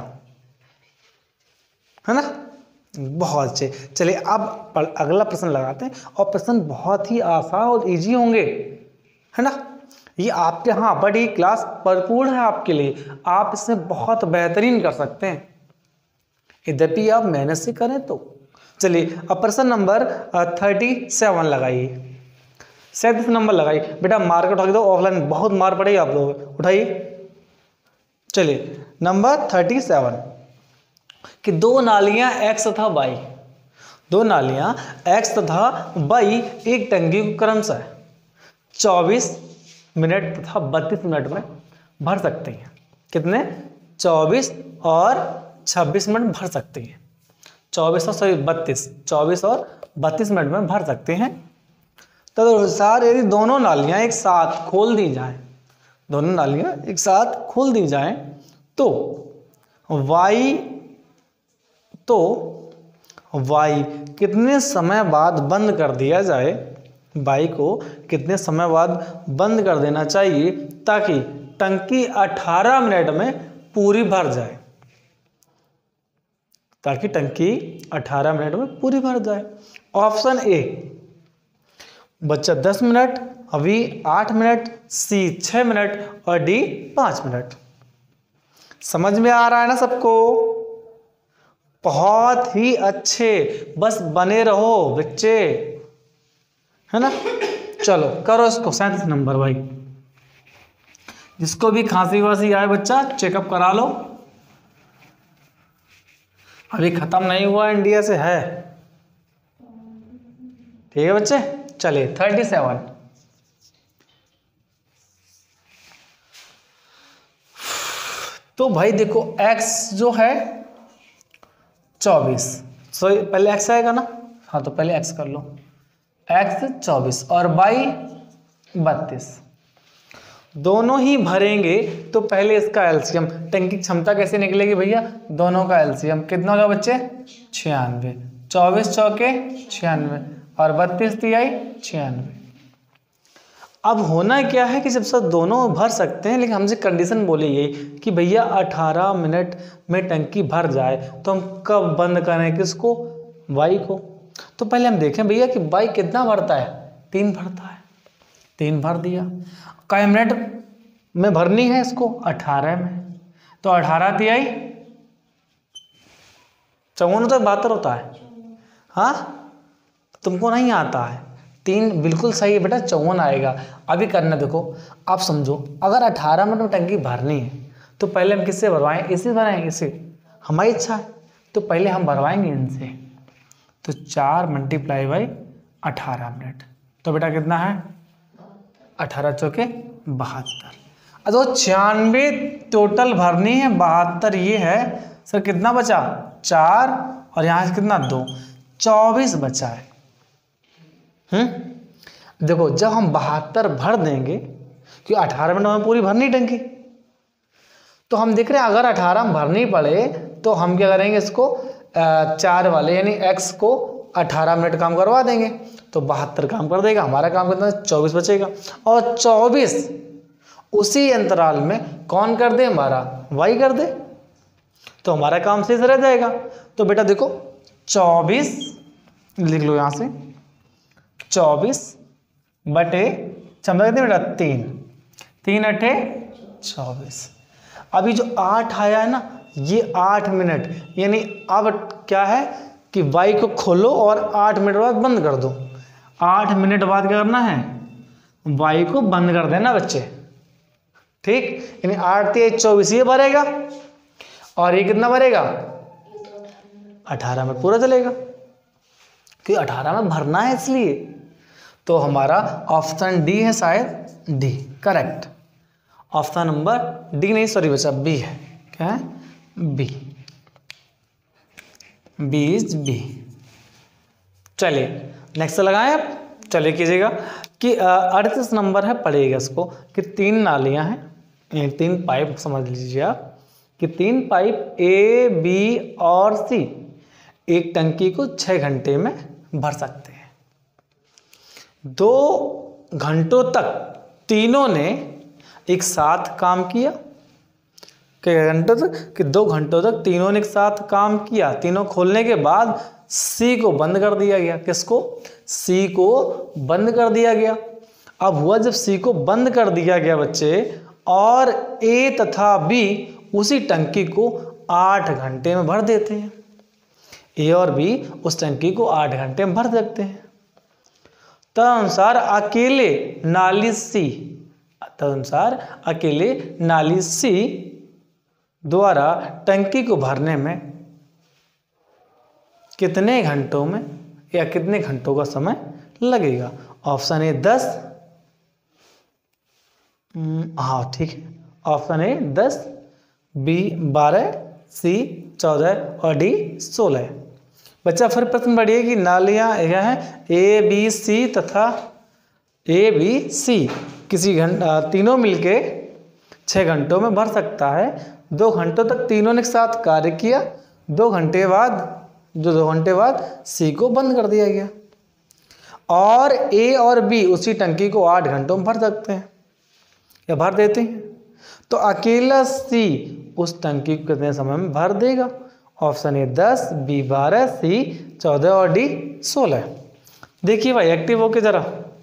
है ना। बहुत अच्छे। चलिए अब अगला प्रश्न लगाते हैं, और प्रश्न बहुत ही आसान और इजी होंगे, है ना। ये आपके यहाँ बड़ी क्लास भरपूर है आपके लिए, आप इसमें बहुत बेहतरीन कर सकते हैं यद्यपि आप मेहनत से करें तो। चलिए अब प्रश्न नंबर 37 लगाइए, 37 नंबर लगाइए। बेटा मार्क उठा के दो, ऑफलाइन बहुत मार पड़ेगी आप लोग, उठाइए। चलिए नंबर 37 कि दो नालियां एक्स तथा वाई, दो नालियां एक्स तथा वाई एक टंकी को क्रमशः 24 मिनट तथा 32 मिनट में भर सकते हैं। कितने? 24 और 26 मिनट भर सकते हैं। 24 और 32 मिनट में भर सकते हैं। तदनुसार यदि दोनों नालियां एक साथ खोल दी जाएं, दोनों नालियां एक साथ खोल दी जाएं तो वाई कितने समय बाद बंद कर दिया जाए, वाई को कितने समय बाद बंद कर देना चाहिए ताकि टंकी 18 मिनट में पूरी भर जाए, ताकि टंकी 18 मिनट में पूरी भर जाए। ऑप्शन ए बच्चा 10 मिनट, अभी 8 मिनट, सी 6 मिनट और डी 5 मिनट। समझ में आ रहा है ना सबको? बहुत ही अच्छे, बस बने रहो बच्चे, है ना। चलो करो इसको 37 नंबर भाई। जिसको भी खांसी वासी आए बच्चा चेकअप करा लो, अभी खत्म नहीं हुआ, इंडिया से है, ठीक है बच्चे। चलिए 37 तो भाई देखो x जो है 24, सॉरी पहले x आएगा ना, हाँ तो पहले x कर लो, x 24 और y 32, दोनों ही भरेंगे तो पहले इसका एलसीएम, टंकी की क्षमता कैसे निकलेगी भैया, दोनों का एलसीएम कितना होगा बच्चे 96, 24 चौके 96 और 32 तिहाई 96। अब होना क्या है कि जब सब दोनों भर सकते हैं, लेकिन हमसे कंडीशन बोली यही कि भैया 18 मिनट में टंकी भर जाए, तो हम कब बंद करें किसको, वाई को। तो पहले हम देखें भैया कि वाई कितना भरता है, 3 भरता है, 3 भर दिया। कई मिनट में भरनी है इसको, 18 में, तो 18 तिहाई 54 तो 72 होता है, हाँ तुमको नहीं आता है, 3 बिल्कुल सही है बेटा, 54 आएगा। अभी करना देखो, आप समझो अगर 18 मिनट में टंकी भरनी है तो पहले हम किससे भरवाएं, इसे भराएं, इसे, हमारी इच्छा है तो पहले हम भरवाएंगे इनसे। तो 4 × 18 मिनट, तो बेटा कितना है 18 चौके 72। तो 96 टोटल भरनी है, 72 ये है सर, कितना बचा 4 और यहाँ से कितना 2, 24 बचा है। देखो जब हम 72 भर देंगे, क्योंकि 18 मिनट में पूरी भरनी टंकी, तो हम देख रहे हैं अगर 18 में भरनी पड़े तो हम क्या करेंगे, इसको 4 वाले यानी x को 18 मिनट काम करवा देंगे, तो 72 काम कर देगा, हमारा काम कितना 24 बचेगा। और 24 उसी अंतराल में कौन कर दे, हमारा y कर दे, तो हमारा काम शेष रह जाएगा। तो बेटा देखो 24 लिख लो यहाँ से, 24 बटे क्षमता कितनी बेटा 3, 3 अठे 24। अभी जो 8 आया है ना, ये 8 मिनट, यानी अब क्या है कि वाई को खोलो और 8 मिनट बाद बंद कर दो। 8 मिनट बाद क्या करना है, वाई को बंद कर देना बच्चे, ठीक। यानी 8 × 24 ये भरेगा और ये कितना भरेगा 18 में पूरा चलेगा, कि 18 में भरना है इसलिए। तो हमारा ऑप्शन डी है, शायद D correct. Option number D नहीं, सॉरी बच्चा, बी है। क्या है? बी। B is B. चलिए नेक्स्ट लगाएं आप। चलिए कीजिएगा कि 38 नंबर है, पढ़िएगा इसको कि 3 नालियां हैं, 3 पाइप समझ लीजिए आप कि 3 पाइप ए, बी और सी एक टंकी को 6 घंटे में भर सकते हैं। 2 घंटों तक तीनों ने एक साथ काम किया। कई घंटों तक? कि 2 घंटों तक तीनों ने एक साथ काम किया। तीनों खोलने के बाद सी को बंद कर दिया गया। किसको? सी को बंद कर दिया गया। अब हुआ जब सी को बंद कर दिया गया बच्चे, और ए तथा बी उसी टंकी को 8 घंटे में भर देते हैं। ए और बी उस टंकी को 8 घंटे में भर सकते हैं। तदनुसार अकेले नाली सी द्वारा टंकी को भरने में कितने घंटों में या कितने घंटों का समय लगेगा? ऑप्शन ए 10, हाँ ठीक है, ऑप्शन ए 10, बी 12, सी 14 और डी 16। बच्चा फिर प्रश्न पढ़िए कि नालियां क्या है? ए बी सी तथा ए बी सी किसी तीनों मिलके 6 घंटों में भर सकता है। 2 घंटों तक तीनों ने एक साथ कार्य किया। 2 घंटे बाद सी को बंद कर दिया गया, और ए और बी उसी टंकी को 8 घंटों में भर सकते हैं या भर देते हैं। तो अकेला सी उस टंकी को कितने समय में भर देगा? ऑप्शन ए 10, बी 12, सी 14 और डी 16। देखिए भाई एक्टिव होके जरा,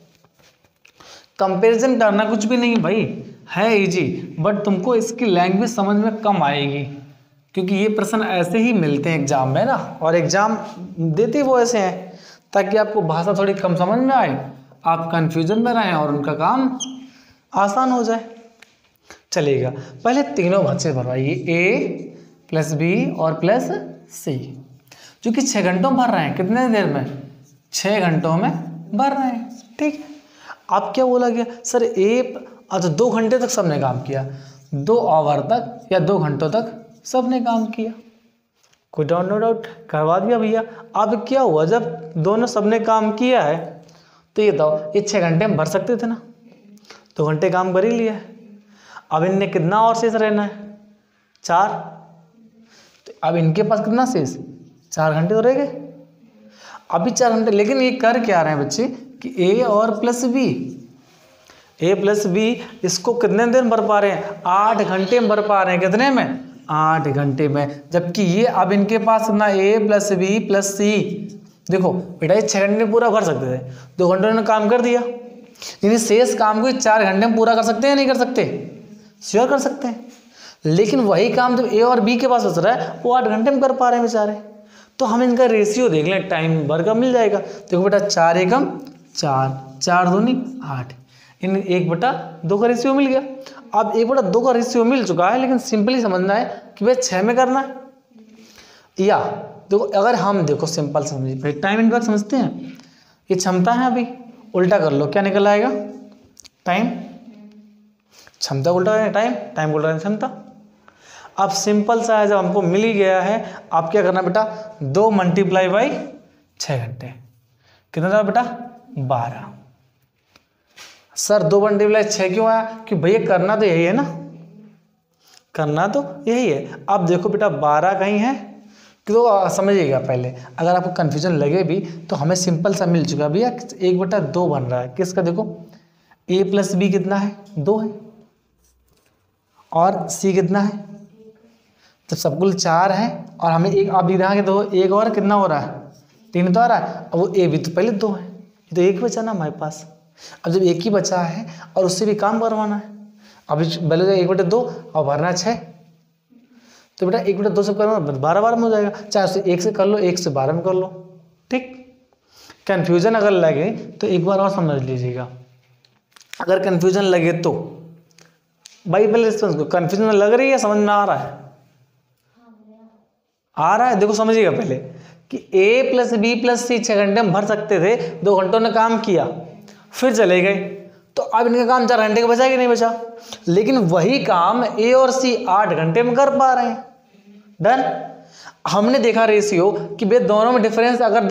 कंपैरिजन करना कुछ भी नहीं भाई, है इजी, बट तुमको इसकी लैंग्वेज समझ में कम आएगी, क्योंकि ये प्रश्न ऐसे ही मिलते हैं एग्जाम में ना, और एग्जाम देते वो ऐसे हैं ताकि आपको भाषा थोड़ी कम समझ में आए, आप कंफ्यूजन में रहें और उनका काम आसान हो जाए। चलेगा, पहले तीनों बच्चे भरवाइए, ए प्लस बी और प्लस सी, जो कि 6 घंटों में भर रहे हैं। कितने देर में? 6 घंटों में भर रहे हैं, ठीक है। अब क्या बोला गया? सर अच्छा 2 घंटे तक सबने काम किया, 2 आवर तक या 2 घंटों तक सबने काम किया, कोई डाउट? नो डाउट, करवा दिया भैया। अब क्या हुआ, जब दोनों सबने काम किया है तो ये बताओ, ये 6 घंटे में भर सकते थे ना, 2 घंटे काम कर ही लिया है। अब इनने कितना और शेष रहना है? 4। तो अब इनके पास कितना शेष? 4 घंटे तो रह गए, अभी 4 घंटे। लेकिन ये कर क्या रहे हैं बच्चे कि ए और plus B, A plus B इसको कितने देर में भर पा रहे हैं? 8 घंटे में भर पा रहे हैं। कितने में? 8 घंटे में। जबकि ये अब इनके पास ना A plus B plus C, देखो बेटा ये 6 घंटे में पूरा कर सकते थे, 2 घंटों ने काम कर दिया, यानी शेष काम को 4 घंटे में पूरा कर सकते हैं या नहीं कर सकते? श्योर कर सकते हैं। लेकिन वही काम जब ए और बी के पास बच रहा है वो 8 घंटे में कर पा रहे हैं बेचारे। तो हम इनका रेशियो देख लें, टाइम भर का मिल जाएगा। देखो बेटा 4 एकम 4, 4 दूनी 8, इन 1/2 का रेशियो मिल गया। अब 1/2 का रेशियो मिल चुका है, लेकिन सिंपली समझना है कि भाई 6 में करना है, या देखो अगर हम देखो सिंपल समझिए भाई, टाइम इनवर्स समझते हैं, ये क्षमता है, अभी उल्टा कर लो क्या निकल आएगा? टाइम, क्षमता उल्टा है टाइम, टाइम उल्टा है क्षमता। अब सिंपल सा है, जब हमको मिल ही गया है, आप क्या करना बेटा, 2 मल्टीप्लाई बाई 6 घंटे, कितना था बेटा? 12। सर 2 मल्टीप्लाई 6 क्यों आया? कि भैया करना तो यही है ना, करना तो यही है। अब देखो बेटा 12 कहीं है, तो समझिएगा पहले, अगर आपको कन्फ्यूजन लगे भी तो हमें सिंपल सा मिल चुका भैया, 1/2 बन रहा है। किसका? देखो a प्लस बी कितना है? 2 है, और c कितना है? जब सब कुल 4 है और हमें एक, अब यहाँ के 2, एक और कितना हो रहा है? 3 तो आ रहा है, और वो a भी तो पहले 2 है, तो एक बचा ना हमारे पास। अब जब एक ही बचा है और उससे भी काम करवाना है, अभी पहले 1/2 और भरना 6, तो बेटा 1/2 से करना 12 में हो जाएगा, चाहे उसे 1 से कर लो, 1 से 12 में कर लो, ठीक। कन्फ्यूजन अगर लगे तो एक बार और समझ लीजिएगा, अगर कन्फ्यूजन लगे तो भाई पहले रिस्पॉन्स को, कन्फ्यूजन लग रही है, समझ में आ रहा है? आ रहा है, देखो समझिएगा पहले कि a plus B plus C 6 घंटे में भर सकते थे, 2 घंटों ने काम किया फिर चले गए, तो अब इनका काम 4 घंटे का बचा कि नहीं बचा? लेकिन वही काम a और c 8 घंटे में कर पा रहे हैं। डन। हमने देखा रेशियो कि भाई दोनों में डिफरेंस अगर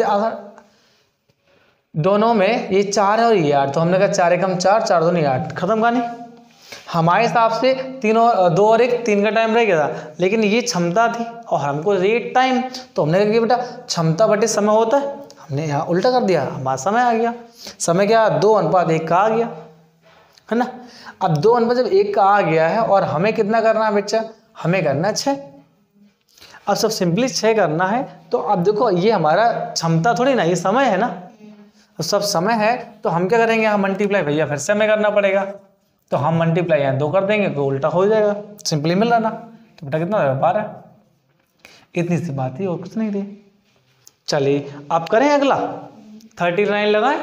दोनों में ये 4 है और ये 8, तो हमने कहा 4 एकम 4, 4 दूनी 8, खत्म कहानी। हमारे हिसाब से 2 और 1 3 का टाइम रह गया था, लेकिन ये क्षमता थी और हमको रेट टाइम, तो हमने कहा कि बेटा क्षमता बटे समय होता है, हमने यहाँ उल्टा कर दिया, हमारा समय आ गया। समय क्या 2:1 का आ गया, है ना। अब 2 जब 1 का आ गया है और हमें कितना करना है बच्चा? हमें करना है 6। अब सब सिंपली 6 करना है, तो अब देखो ये हमारा क्षमता थोड़ी ना, ये समय है ना, तो सब समय है, तो हम क्या करेंगे? हम मल्टीप्लाई भैया फिर से हमें करना पड़ेगा, तो हम मल्टीप्लाई यहाँ 2 कर देंगे तो उल्टा हो जाएगा, सिंपली मिल रहा ना। तो बेटा कितना होगा? 12। इतनी सी बात ही और कुछ नहीं थी। चलिए आप करें अगला 39 लगाएं।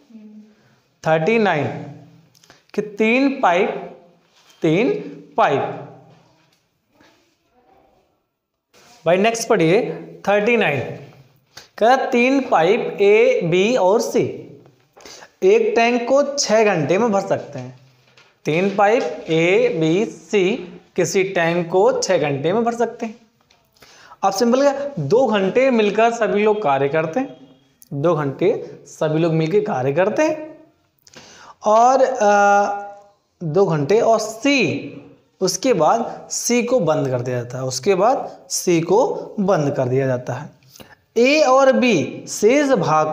39 कि 3 पाइप भाई नेक्स्ट पढ़िए 39 कह 3 पाइप ए बी और सी एक टैंक को 6 घंटे में भर सकते हैं। 3 पाइप ए बी सी किसी टैंक को 6 घंटे में भर सकते हैं। अब सिंपल क्या, 2 घंटे मिलकर सभी लोग कार्य करते हैं, 2 घंटे सभी लोग मिलकर कार्य करते हैं और 2 घंटे और सी उसके बाद सी को बंद कर दिया जाता है, उसके बाद सी को बंद कर दिया जाता है। ए और बी शेष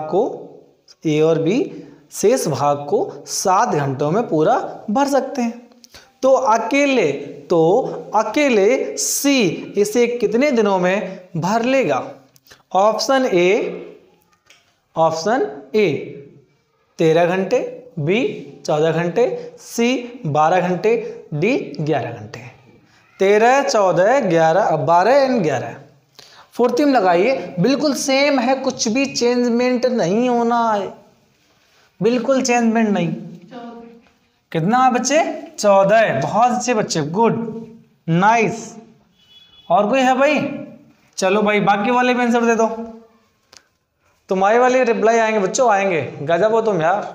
भाग को 7 घंटों में पूरा भर सकते हैं। तो अकेले सी इसे कितने दिनों में भर लेगा? ऑप्शन ए 13 घंटे, बी 14 घंटे, सी 12 घंटे, डी 11 घंटे। 13, 14, 11, 12 एंड 11। फोर्थ में लगाइए, बिल्कुल सेम है, कुछ भी चेंजमेंट नहीं होना है, बिल्कुल चेंजमेंट नहीं। कितना है बच्चे? 14। बहुत अच्छे बच्चे, गुड, नाइस। और कोई है भाई? चलो भाई बाकी वाले भी आंसर दे दो, तुम्हारे वाले रिप्लाई आएंगे बच्चों, आएंगे। गजब हो तुम यार।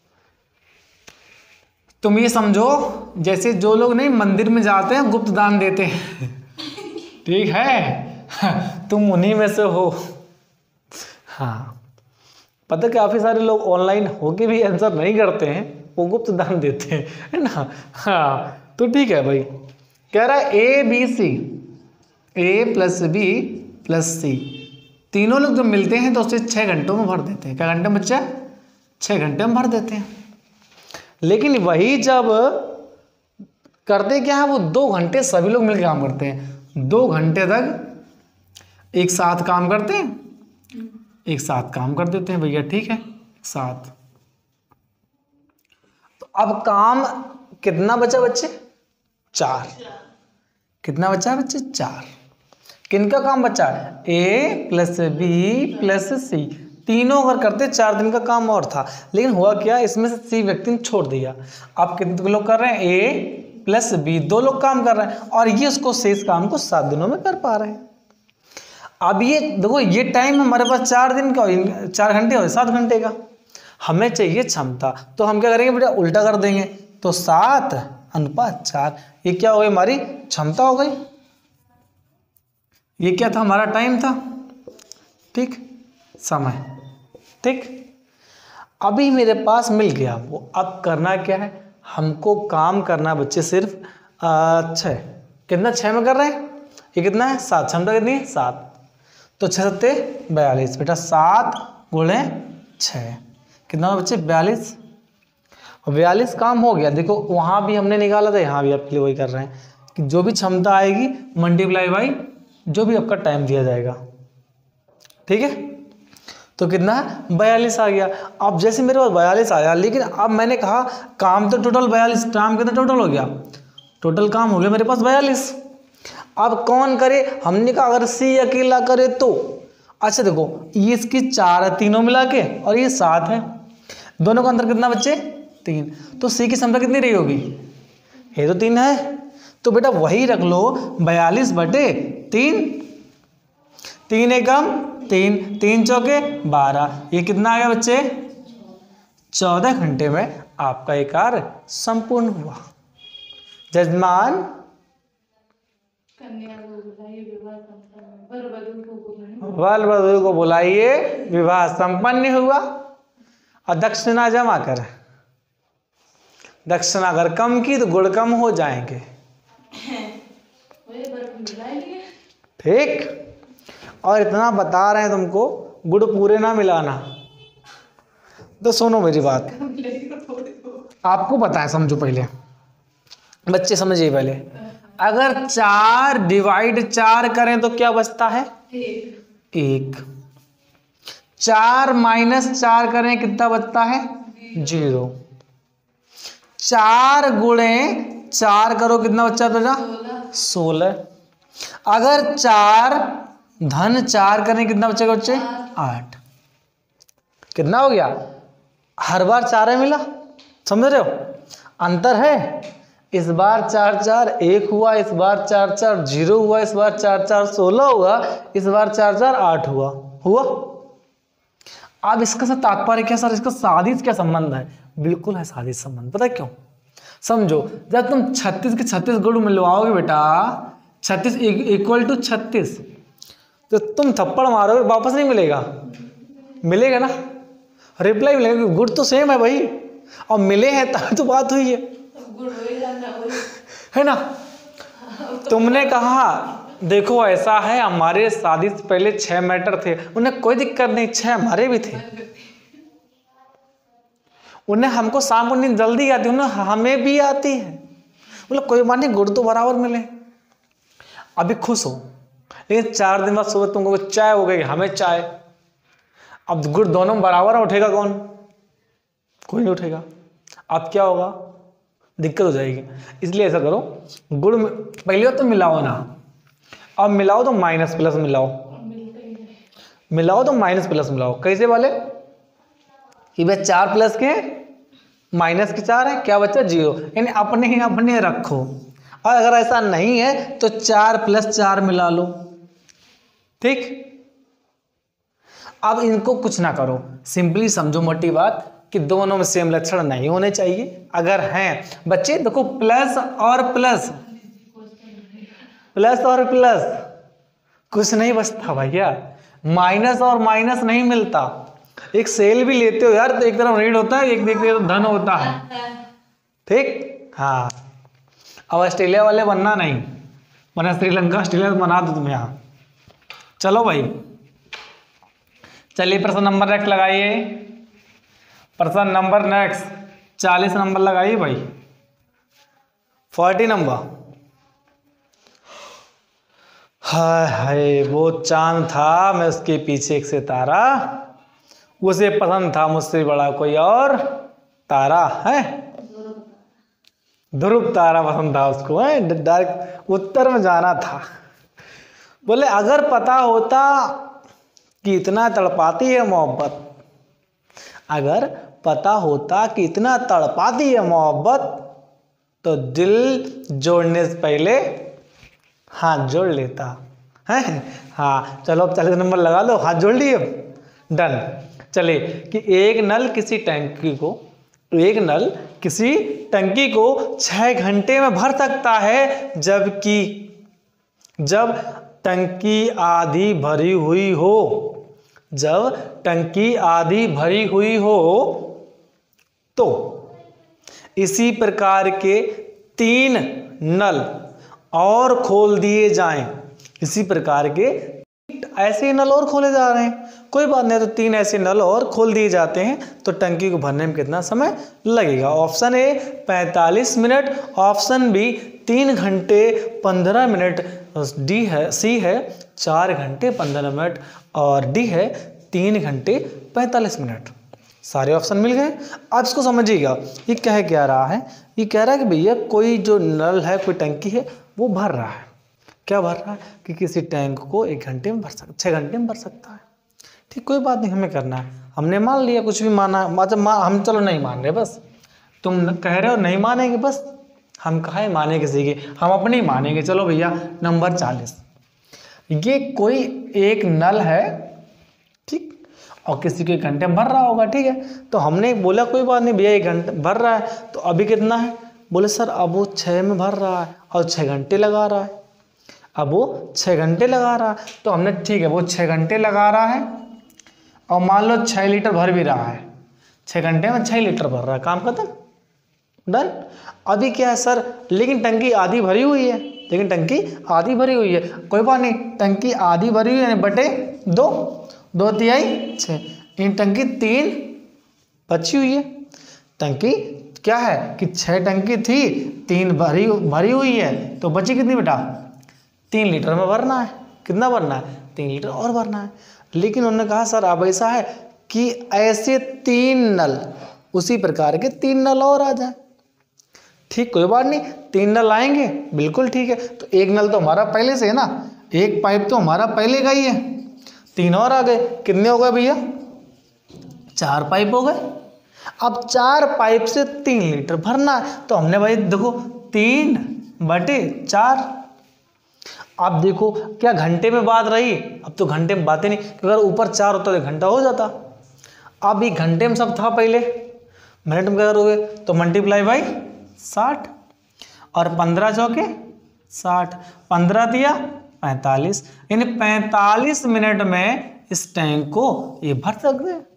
तुम ये समझो जैसे जो लोग नहीं मंदिर में जाते हैं गुप्त दान देते हैं ठीक है, तुम उन्हीं में से हो। हाँ पता, काफी सारे लोग ऑनलाइन होके भी आंसर नहीं करते हैं, वो गुप्त दान देते हैं, है ना। हाँ तो ठीक है भाई। कह रहा है A B C, A plus B plus C तीनों लोग जब मिलते हैं तो उसे 6 घंटों में भर देते हैं। क्या घंटे में बच्चा? 6 घंटे में भर देते हैं। लेकिन वही जब करते क्या है, वो 2 घंटे सभी लोग मिलकर काम करते हैं, 2 घंटे तक एक साथ काम करते हैं, एक साथ काम कर देते हैं भैया, ठीक है, एक साथ। तो अब काम कितना बचा बच्चे? 4। कितना बचा है बच्चे? 4। किनका काम बचा है? A plus B plus C, तीनों अगर करते 4 दिन का काम और था, लेकिन हुआ क्या, इसमें से सी व्यक्ति ने छोड़ दिया। आप कितने लोग कर रहे हैं? ए प्लस बी 2 लोग काम कर रहे हैं और ये उसको शेष काम को 7 दिनों में कर पा रहे हैं। अब ये देखो, ये टाइम हमारे पास 4 दिन का, 4 घंटे और 7 घंटे का, हमें चाहिए क्षमता, तो हम क्या करेंगे बेटा? उल्टा कर देंगे, तो 7:4, ये क्या हो गई? हमारी क्षमता हो गई। ये क्या था? हमारा टाइम था, ठीक, समय, ठीक। अभी मेरे पास मिल गया वो, अब करना क्या है? हमको काम करना बच्चे सिर्फ 6। कितना? 6 में कर रहे हैं, ये कितना है? 7। क्षमता कितनी है? 7। तो 6 7 42 बेटा, 7 × 6 कितना बच्चे? 42। 42 काम हो गया। देखो वहाँ भी हमने निकाला था, यहाँ भी आपके लिए वही कर रहे हैं कि जो भी क्षमता आएगी मल्टीप्लाई बाई जो भी आपका टाइम दिया जाएगा, ठीक है। तो कितना है? 42 आ गया। अब जैसे मेरे पास 42 आया, लेकिन अब मैंने कहा काम तो टोटल 42, काम कितना टोटल हो गया? टोटल काम हो गया मेरे पास 42। अब कौन करे? हमने कहा अगर सी अकेला करे तो। अच्छा देखो, ये इसकी 4 है तीनों मिला के, और ये 7 है, दोनों का अंतर कितना बच्चे? 3, तो सी की क्षमता कितनी रही होगी? ये तो 3 है, तो बेटा वही रख लो 42/3। 3 एकम 3, 3 चौके 12, ये कितना आ गया बच्चे? 14 घंटे में आपका ये कार्य संपूर्ण हुआ। जजमान वर वधू को बुलाइए, विवाह संपन्न हुआ। और दक्षिणा जमा कर, दक्षिणा अगर कम की तो गुड़ कम हो जाएंगे। ठीक, और इतना बता रहे हैं तुमको, गुड़ पूरे ना मिलाना। तो सुनो मेरी बात, आपको पता है, समझो पहले, बच्चे समझिए पहले। अगर 4 डिवाइड 4 करें तो क्या बचता है? 1। 4 माइनस 4 करें कितना बचता है? 0। 4 गुणे 4 करो कितना बच्चा बेटा? 16। अगर 4 धन 4 करें कितना बचेगा बच्चे? 8। कितना हो गया? हर बार 4 मिला, समझ रहे हो? अंतर है, इस बार 4 4 1 हुआ, इस बार 4 4 0 हुआ, इस बार 4 4 16 हुआ, इस बार 4 4 8 हुआ। अब इसका से तात्पर्य क्या सर? इसका सादिश क्या संबंध है? बिल्कुल है सादिश संबंध। पता है क्यों? समझो, जब तुम 36 के 36 गुण मिलवाओगे बेटा, 36 इक्वल टू 36, तो तुम थप्पड़ मारोगे वापस नहीं मिलेगा? मिलेगा ना, रिप्लाई मिलेगा, गुड तो सेम है भाई, और मिले हैं तब तो बात हुई है ना? तुमने कहा देखो ऐसा है, हमारे शादी से पहले 6 मैटर थे, उन्हें कोई दिक्कत नहीं, 6 हमारे भी थे, उन्हें हमको शाम को नींद जल्दी आती, उन्हें हमें भी आती है, मतलब कोई बात नहीं, गुड़ तो बराबर मिले। अभी खुश हो, लेकिन 4 दिन बाद सुबह तुमको चाय हो गई, हमें चाय, अब गुड़ दोनों बराबर है, उठेगा कौन? कोई नहीं उठेगा। अब क्या होगा? दिक्कत हो जाएगी। इसलिए ऐसा करो, गुड़ पहले बात तो मिलाओ ना, अब मिलाओ तो माइनस प्लस मिलाओ, मिलाओ तो माइनस प्लस मिलाओ। कैसे वाले? कि भाई 4 प्लस के माइनस के 4 है, क्या बच्चा? 0, यानी अपने ही अपने रखो। और अगर ऐसा नहीं है तो 4 प्लस 4 मिला लो। ठीक, अब इनको कुछ ना करो, सिंपली समझो मोटी बात कि दोनों में सेम लक्षण नहीं होने चाहिए। अगर हैं बच्चे, देखो प्लस और प्लस, प्लस और प्लस कुछ नहीं बचता भैया, माइनस और माइनस नहीं मिलता। एक सेल भी लेते हो यार तो एक तरफ ऋण होता है, एक देखते तो धन होता है। ठीक, हाँ। अब ऑस्ट्रेलिया वाले बनना नहीं, वरना श्रीलंका ऑस्ट्रेलिया बना दो तुम्हें यहाँ। चलो भाई, चलिए प्रश्न नंबर नेक्स्ट लगाइए, प्रश्न नंबर नेक्स्ट 40 नंबर लगाइए भाई, 40 नंबर। हाय हाय, वो चांद था, मैं उसके पीछे एक सितारा, उसे पसंद था मुझसे बड़ा कोई और तारा है, ध्रुव तारा पसंद था उसको, है डायरेक्ट उत्तर में जाना था। बोले अगर पता होता कि इतना तड़पाती है मोहब्बत, अगर पता होता कि इतना तड़पाती है मोहब्बत, तो दिल जोड़ने से पहले हाथ जोड़ लेता है। हाँ चलो, अब 40 नंबर लगा लो, हाथ जोड़ लिए, डन। चलिए कि एक नल किसी टंकी को 6 घंटे में भर सकता है, जबकि जब टंकी आधी भरी हुई हो, जब टंकी आधी भरी हुई हो तो इसी प्रकार के 3 नल और खोल दिए जाएं। इसी प्रकार के ऐसे नल और खोले जा रहे हैं, कोई बात नहीं, तो 3 ऐसे नल और खोल दिए जाते हैं, तो टंकी को भरने में कितना समय लगेगा? Option A 45 minute, option B 3 घंटे 15 मिनट, डी है, सी है 4 घंटे 15 मिनट, और डी है 3 घंटे 45 मिनट। सारे ऑप्शन मिल गए। अब इसको समझिएगा, ये कह क्या रहा है? ये कह रहा है कि भैया कोई जो नल है, कोई टंकी है, वो भर रहा है। क्या भर रहा है? कि किसी टैंक को 1 घंटे में भर सकता, 6 घंटे में भर सकता है। ठीक, कोई बात नहीं, हमें करना है, हमने मान लिया, कुछ भी माना, मतलब हम चलो नहीं मान रहे, बस तुम कह रहे हो नहीं मानेंगे, बस हम कहा है माने किसी के, हम अपने ही मानेंगे। चलो भैया नंबर 40, ये कोई एक नल है, ठीक, और किसी के घंटे में भर रहा होगा, ठीक है। तो हमने बोला कोई बात नहीं भैया, 1 घंटे भर रहा है, तो अभी कितना है? बोले सर अब वो 6 में भर रहा है और 6 घंटे लगा रहा है, अब वो 6 घंटे लगा रहा है। तो हमने ठीक है वो 6 घंटे लगा रहा है और मान लो 6 लीटर भर भी रहा है, 6 घंटे में 6 लीटर भर रहा है, काम खत्म, डन। अभी क्या है सर, लेकिन टंकी आधी भरी हुई है, लेकिन टंकी आधी भरी हुई है, कोई बात नहीं, टंकी आधी भरी हुई है बटे 2, 2 तिहाई 6, इन टंकी 3 बची हुई है। टंकी क्या है कि 6 टंकी थी, 3 भरी हुई है, तो बची कितनी बेटा? 3 लीटर में भरना है। कितना भरना है? 3 लीटर और भरना है। लेकिन उन्होंने कहा सर अब ऐसा है कि ऐसे 3 नल, उसी प्रकार के 3 नल और आ जाए। ठीक, कोई बात नहीं, 3 नल आएंगे, बिल्कुल ठीक है। तो 1 नल तो हमारा पहले से है ना, एक पाइप तो हमारा पहले का ही है, 3 और आ गए। कितने हो गए भैया? 4 पाइप हो गए। अब 4 पाइप से 3 लीटर भरना है, तो हमने भाई देखो 3 बटे 4। अब देखो क्या घंटे में बात रही? अब तो घंटे में बातें नहीं, क्योंकि अगर ऊपर 4 होता तो घंटा हो जाता। अब ये घंटे में सब था पहले, मिनट में क्या करोगे? तो मल्टीप्लाई बाई 60 और 15 चौके 60, 15 दिया 45, यानी 45 मिनट में इस टैंक को ये भर सकते हैं।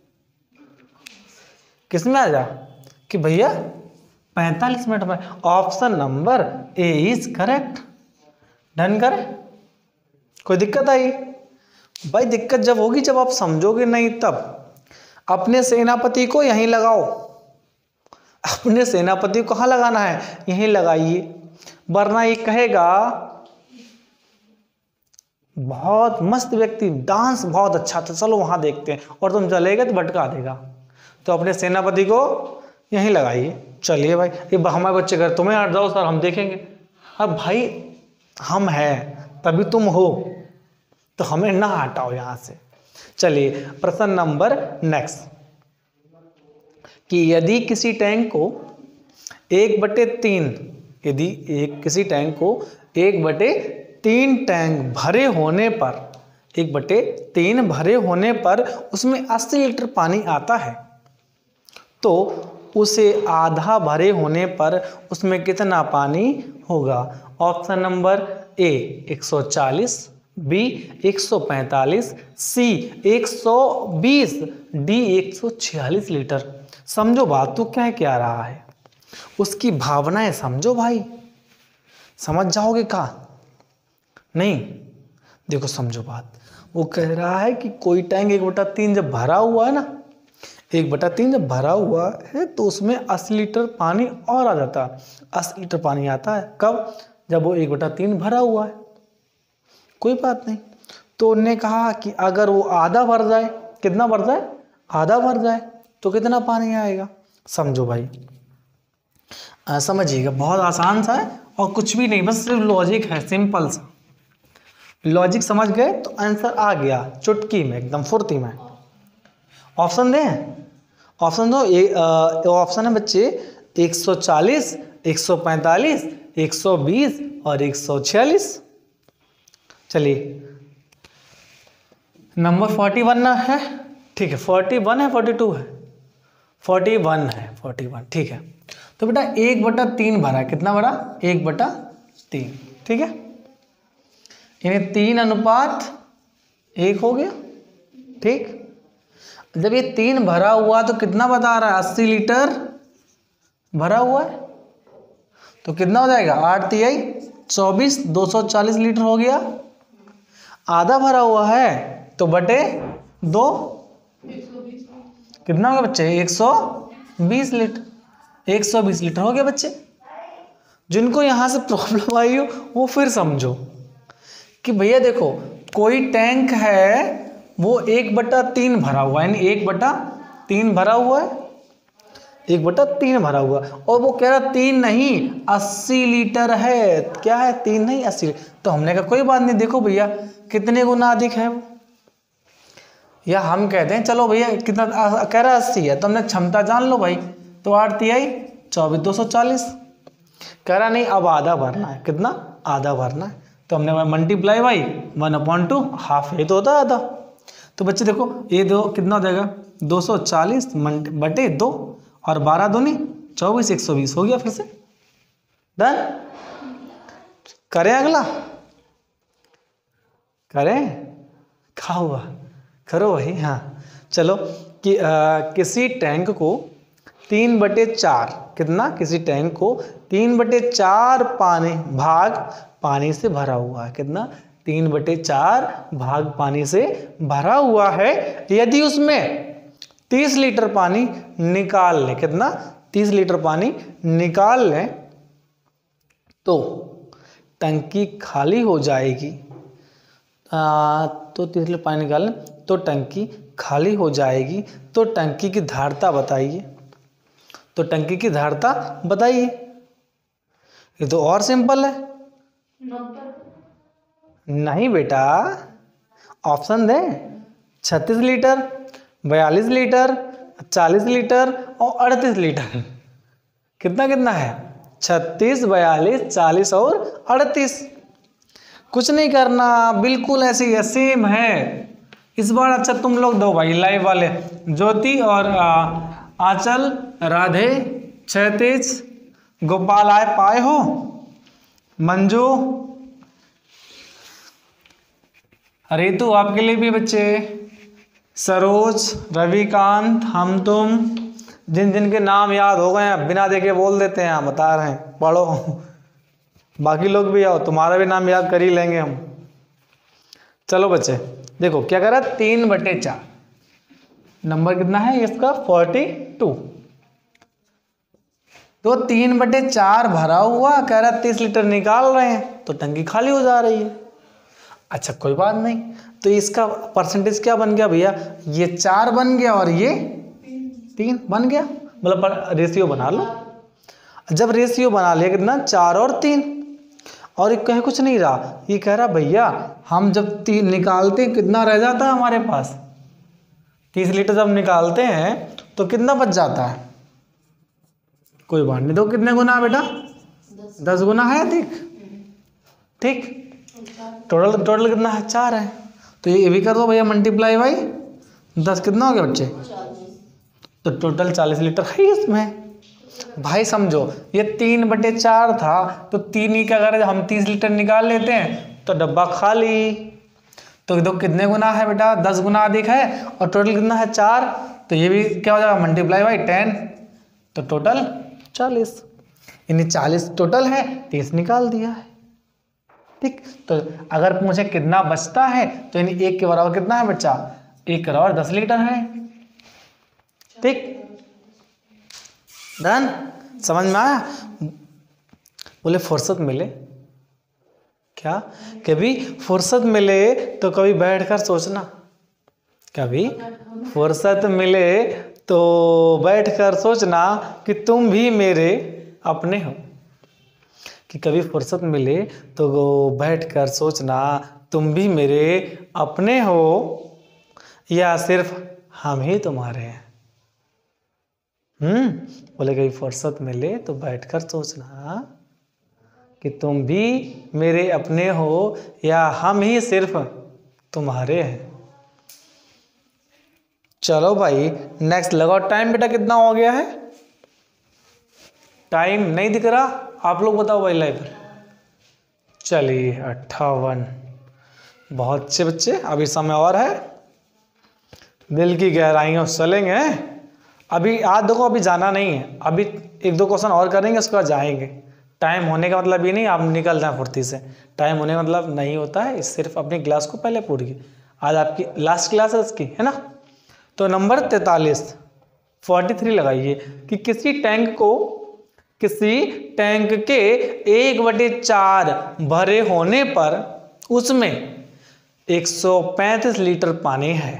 किसमें आ जा कि भैया 45 मिनट में। Option number A is correct. Done करें? कोई दिक्कत आई? भाई दिक्कत जब होगी जब आप समझोगे नहीं तब। अपने सेनापति को यहीं लगाओ, अपने सेनापति को कहाँ लगाना है? यहीं लगाइए, वरना ये कहेगा बहुत मस्त व्यक्ति, डांस बहुत अच्छा था, चलो वहां देखते हैं, और तुम चलेगा तो भटका देगा। तो अपने सेनापति को यहीं लगाइए। चलिए भाई, ये हमारे बच्चे घर, तुम्हें हट जाओ सर हम देखेंगे। अब भाई हम हैं तभी तुम हो, तो हमें ना हटाओ यहां से। चलिए प्रश्न नंबर नेक्स्ट, कि यदि किसी टैंक को 1/3, यदि किसी टैंक को 1/3 टैंक भरे होने पर, 1/3 भरे होने पर उसमें 80 लीटर पानी आता है, तो उसे आधा भरे होने पर उसमें कितना पानी होगा? Option number A 140, B 145, C 120, D 146 litre. समझो बात, तू क्या रहा है, उसकी भावनाएं समझो भाई, समझ जाओगे का नहीं? देखो समझो बात, वो कह रहा है कि कोई टैंक 1/3 जब भरा हुआ है ना, 1/3 जब भरा हुआ है तो उसमें 80 लीटर पानी और आ जाता है। 80 लीटर पानी आता है कब? जब वो 1/3 भरा हुआ है। कोई बात नहीं, तो उन्होंने कहा कि अगर वो आधा भर जाए, कितना भर जाए? आधा भर जाए, तो कितना पानी आएगा? समझो भाई, समझिएगा, बहुत आसान सा है और कुछ भी नहीं, बस सिर्फ लॉजिक है, सिंपल सा लॉजिक। समझ गए तो आंसर आ गया चुटकी में, एकदम फुर्ती में। ऑप्शन दें? ऑप्शन दो। ऑप्शन है बच्चे 140, 145, 120 और 146। चलिए नंबर 41 ना है, ठीक है, 41 है 42 है? 41 है, 41, ठीक है। तो बेटा 1/3 भरा, कितना भरा? 1/3, ठीक है, यानी 3:1 हो गया, ठीक। जब ये 3 भरा हुआ तो कितना बता रहा है? 80 लीटर भरा हुआ है, तो कितना हो जाएगा? 8 तिहाई 24, 240 लीटर हो गया। आधा भरा हुआ है तो बटे 2, कितना हो गया बच्चे? 120 लीटर, 120 लीटर हो गया बच्चे। जिनको यहां से प्रॉब्लम आई हो वो फिर समझो कि भैया देखो कोई टैंक है वो 1/3 भरा हुआ है, यानी 1/3 भरा हुआ है, 1/3 भरा हुआ, और वो कह रहा 3 नहीं 80 लीटर है। क्या है? 3 नहीं 80 लीटर। तो हमने कहा कोई बात नहीं, देखो भैया कितने गुना अधिक है वो, या हम कहते हैं चलो भैया कितना कह रहा 80 है, तो हमने क्षमता जान लो भाई, तो 8 तिहाई 24,240। कह रहा नहीं अब आधा भरना है, कितना आधा भरना है, तो हमने मल्टीप्लाई बाई 1/2, हाफ ये तो होता है आधा। तो बच्चे देखो ये दो कितना हो जाएगा 240 बटे 2 और 12 दूनी 24, 120 हो गया। फिर से डन। करें अगला, करें, क्या हुआ, करो वही। हाँ चलो कि किसी टैंक को 3/4 कितना, किसी टैंक को 3/4 भाग पानी से भरा हुआ है। कितना, 3/4 भाग पानी से भरा हुआ है। यदि उसमें 30 लीटर पानी निकाल लें, कितना, 30 लीटर पानी निकाल लें तो टंकी खाली हो जाएगी। तो 30 लीटर पानी निकाल लें तो टंकी खाली हो जाएगी। तो टंकी की धारता बताइए, तो टंकी की धारता बताइए। ये तो और सिंपल है। नहीं बेटा, ऑप्शन दे, 36 लीटर, 42 लीटर, 40 लीटर और 38 लीटर। कितना कितना है, 36, 42, 40 और 38। कुछ नहीं करना, बिल्कुल ऐसे ही सेम है। इस बार अच्छा तुम लोग दो भाई लाइव वाले, ज्योति और आंचल, राधे, क्षैतिज, गोपाल आए पाए हो, मंजू, रितु आपके लिए भी बच्चे, सरोज, रविकांत, हम तुम, जिन जिन के नाम याद हो गए हैं बिना देखे बोल देते हैं, बता रहे हैं पढ़ो। बाकी लोग भी आओ, तुम्हारा भी नाम याद कर ही लेंगे हम। चलो बच्चे देखो क्या कह रहा है, 3/4 नंबर कितना है इसका 42। तो 3/4 भरा हुआ, कह रहा है 30 लीटर निकाल रहे हैं तो टंकी खाली हो जा रही है। अच्छा कोई बात नहीं, तो इसका परसेंटेज क्या बन गया भैया, ये 4 बन गया और ये 3 बन गया, मतलब रेशियो बना लो। जब रेशियो बना लिया कितना 4 और 3, और ये कह कुछ नहीं रहा, ये कह रहा भैया हम जब 3 निकालते हैं कितना रह जाता है हमारे पास, 30 लीटर जब निकालते हैं तो कितना बच जाता है। कोई बात नहीं, तो कितने गुना है बेटा, 10 गुना है। ठीक, टोटल कितना है, 4 है। तो ये भी कर दो भैया मल्टीप्लाई बाई 10, कितना हो गया बच्चे, तो टोटल 40 लीटर है इसमें। भाई समझो ये 3/4 था, तो 3 ही क्या करें, हम 30 लीटर निकाल लेते हैं तो डब्बा खाली। तो देखो कितने गुना है बेटा, 10 गुना अधिक है, और टोटल कितना है 4, तो ये भी क्या हो जाएगा मल्टीप्लाई बाई 10, तो टोटल 40। यानी 40 टोटल है, 30 निकाल दिया है। ठीक, तो अगर पूछे कितना बचता है तो यानी 1 के बराबर कितना है बच्चा, 1 के बराबर 10 लीटर है। ठीक, डन, समझ में आया। बोले फुर्सत मिले, क्या कभी फुर्सत मिले तो कभी बैठकर सोचना, कभी फुर्सत मिले तो बैठकर सोचना कि तुम भी मेरे अपने हो। कि कभी फुर्सत मिले तो बैठकर सोचना तुम भी मेरे अपने हो या सिर्फ हम ही तुम्हारे हैं। बोले कभी फुर्सत मिले तो बैठकर सोचना कि तुम भी मेरे अपने हो या हम ही सिर्फ तुम्हारे हैं। चलो भाई नेक्स्ट लगाओ। टाइम बेटा कितना हो गया है, टाइम नहीं दिख रहा, आप लोग बताओ भाई लाइव। चलिए 58। बहुत अच्छे बच्चे, अभी समय और है, दिल की गहराइयों से चलेंगे। अभी आज देखो अभी जाना नहीं है, अभी 1-2 क्वेश्चन और करेंगे उसके बाद जाएंगे। टाइम होने का मतलब ये नहीं आप निकल जाए फुर्ती से, टाइम होने का मतलब नहीं होता है, सिर्फ अपनी क्लास को पहले पूरी। आज आपकी लास्ट क्लास है उसकी, है ना। तो नंबर 43 लगाइए कि किसी टैंक के 1/4 भरे होने पर उसमें 135 लीटर पानी है।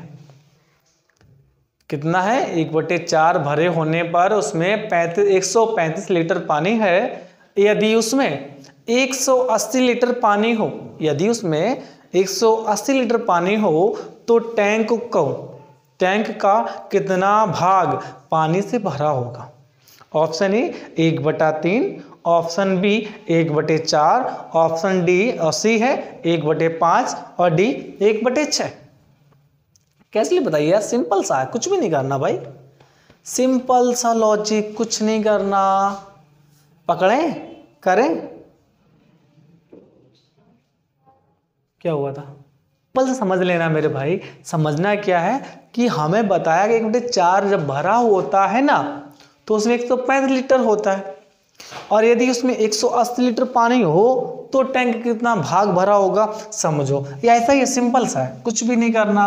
कितना है, 1/4 भरे होने पर उसमें 135 लीटर पानी है। यदि उसमें 180 लीटर पानी हो, यदि उसमें 180 लीटर पानी हो तो टैंक का कितना भाग पानी से भरा होगा। Option A 1/3, option B 1/4, option D और सी है 1/5 और डी 1/6। कैसे बताइए यार, सिंपल सा है, कुछ भी नहीं करना भाई, सिंपल सा लॉजिक, कुछ नहीं करना। पकड़ें, करें, क्या हुआ था, सिंपल से समझ लेना मेरे भाई। समझना क्या है कि हमें बताया कि 1/4 जब भरा होता है ना तो उसमें 135 लीटर होता है, और यदि उसमें 180 लीटर पानी हो तो टैंक कितना भाग भरा होगा समझो। ये ऐसा ही सिंपल सा है, कुछ भी नहीं करना,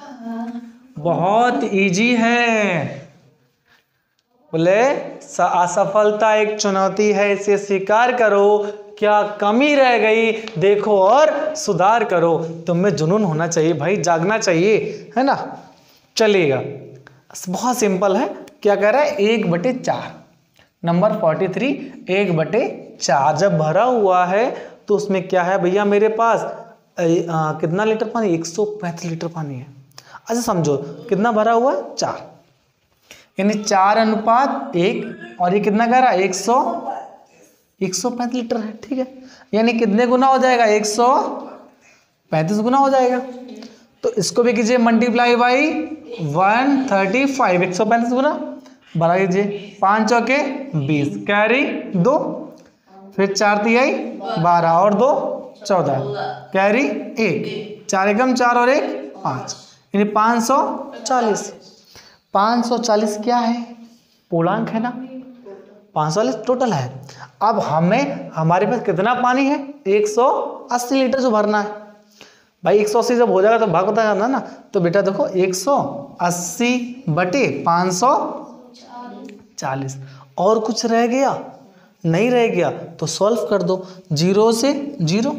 बहुत इजी है। बोले असफलता एक चुनौती है, इसे स्वीकार करो, क्या कमी रह गई देखो और सुधार करो। तुम्हें जुनून होना चाहिए भाई, जागना चाहिए, है ना। चलिएगा, बहुत सिंपल है। क्या कह रहा है, 1/4, नंबर 43, 1/4 जब भरा हुआ है तो उसमें क्या है भैया मेरे पास कितना लीटर पानी, 135 लीटर पानी है। अच्छा समझो कितना भरा हुआ है, 4, यानी 4:1, और ये कितना कह रहा है 135 लीटर है, ठीक है। यानी कितने गुना हो जाएगा, 135 गुना हो जाएगा। तो इसको भी कीजिए मल्टीप्लाई बाई 135, 135 गुना बड़ा कीजिए, 5 चौके 20, कैरी 2, फिर 4 तिहाई 12 और 2 14, कैरी 1, 4 एकम 4 और 1 5, यानी 540। 540 क्या है, पूर्णांक है ना, 540 टोटल है। अब हमें हमारे पास कितना पानी है, 180 लीटर जो भरना है भाई। 180 जब हो जाएगा तो भाग होता जाना ना, तो बेटा देखो 180/540, और कुछ रह गया, नहीं रह गया तो सॉल्व कर दो, 0 से 0,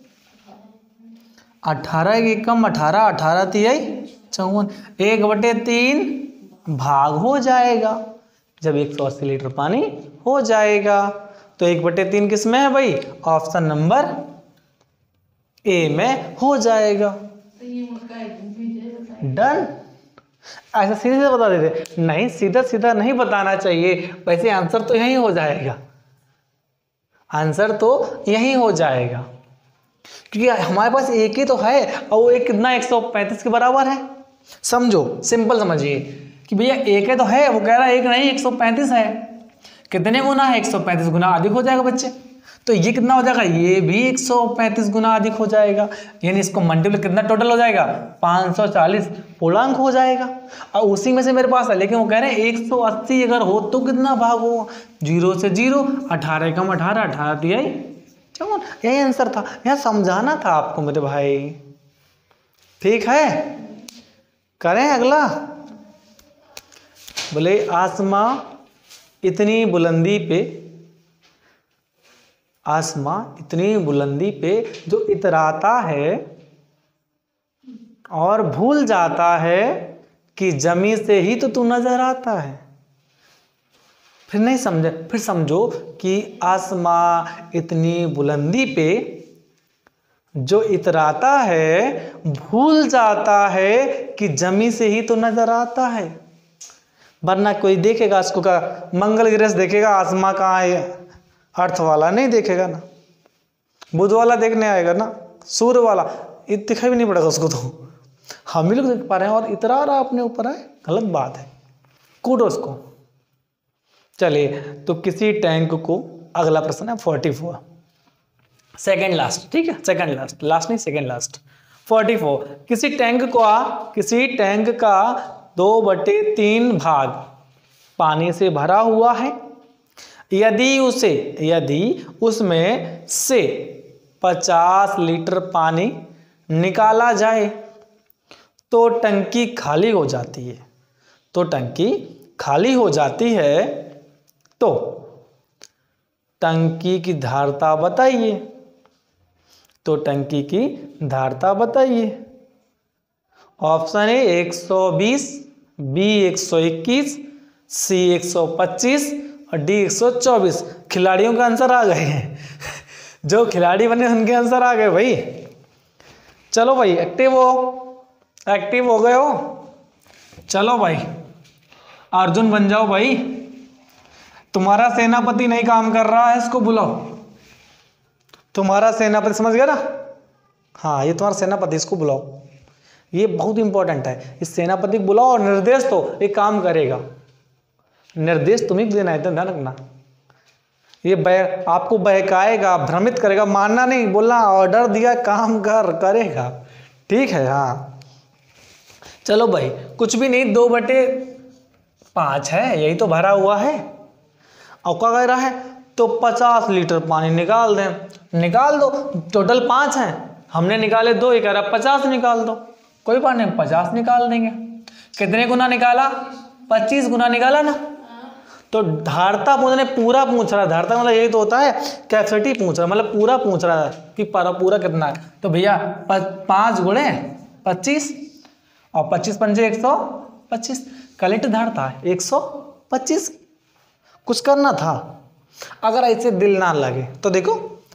18 एकम 18, 18 तिहाई 54, 1/3 भाग हो जाएगा जब 180 लीटर पानी हो जाएगा। तो 1/3 किस में है भाई, ऑप्शन नंबर ए में हो जाएगा। डन। ऐसा सीधे सीधे बता देते, नहीं सीधा सीधा नहीं बताना चाहिए, वैसे आंसर तो यही हो जाएगा, आंसर तो यही हो जाएगा, क्योंकि हमारे पास एक ही तो है और वो एक कितना 135 के बराबर है। समझो, सिंपल समझिए कि भैया एक है तो है, वो कह रहा है एक नहीं 135 है, कितने गुना है, 135 गुना अधिक हो जाएगा बच्चे। तो ये कितना हो जाएगा, ये भी 135 गुना अधिक हो जाएगा, यानी इसको मल्टीप्लाई कितना टोटल हो जाएगा, 540 पूर्णांक हो जाएगा। और उसी में से मेरे पास है, लेकिन वो कह रहे हैं 180 अगर हो तो कितना भाग हो, 0 से 0, 18 एकम 18, 18 तिहाई 54, यही आंसर था। यहाँ समझाना था आपको मेरे भाई, ठीक है। करें अगला। बोले आसमां इतनी बुलंदी पे, आसमां इतनी बुलंदी पे जो इतराता है और भूल जाता है कि जमी से ही तो तू नजर आता है। फिर नहीं समझे, फिर समझो कि आसमां इतनी बुलंदी पे जो इतराता है भूल जाता है कि जमी से ही तो नजर आता है। वरना कोई देखेगा उसको का मंगल ग्रह देखेगा, आसमां कहाँ है, अर्थ वाला नहीं देखेगा ना, बुध वाला देखने आएगा ना, सूर्य वाला दिखाई भी नहीं पड़ेगा उसको। तो हम ही लोग देख पा रहे हैं और इतरा रहा अपने ऊपर है, गलत बात है, कूदो उसको। चलिए, तो किसी टैंक को, अगला प्रश्न है 44, सेकेंड लास्ट, ठीक है, सेकेंड लास्ट, लास्ट नहीं सेकेंड लास्ट। 44, किसी टैंक का 2/3 भाग पानी से भरा हुआ है, यदि उसमें से 50 लीटर पानी निकाला जाए तो टंकी खाली हो जाती है। तो टंकी खाली हो जाती है, तो टंकी की धारता बताइए। तो टंकी की धारता बताइए। ऑप्शन ए 120, बी 121, सी 125 और डी 124। खिलाड़ियों का आंसर आ गए हैं जो खिलाड़ी बने उनके आंसर आ गए भाई। चलो भाई, एक्टिव हो गए हो, चलो भाई अर्जुन बन जाओ भाई। तुम्हारा सेनापति नहीं काम कर रहा है, इसको बुलाओ। तुम्हारा सेनापति, समझ गया ना? हाँ, ये तुम्हारा सेनापति, इसको बुलाओ। ये बहुत इंपॉर्टेंट है। इस सेनापति को बुलाओ और निर्देश दो, ये काम करेगा। निर्देश तुम्हें देना है, ध्यान रखना। ये आपको बहकाएगा, भ्रमित करेगा, मानना नहीं, बोलना ऑर्डर दिया काम करेगा। ठीक है? हाँ, चलो भाई, कुछ भी नहीं, 2/5 है, यही तो भरा हुआ है। और क्या कह रहा है? तो 50 लीटर पानी निकाल दें। निकाल दो, टोटल 5 हैं, हमने निकाले 2, ये कह रहा 50 निकाल दो। कोई बात नहीं, 50 निकाल देंगे। कितने गुना निकाला? 25 गुना निकाला ना। तो धारता पूछने पूरा पूछ रहा है। धारता मतलब यही तो होता है, कैपेसिटी पूछ रहा है, मतलब पूरा पूछ रहा है कि पूरा कितना है। तो भैया 5 गुणे 25 और 25 पंजे 125, कलेक्ट धारता है 125। कुछ करना था। अगर ऐसे दिल ना लगे तो देखो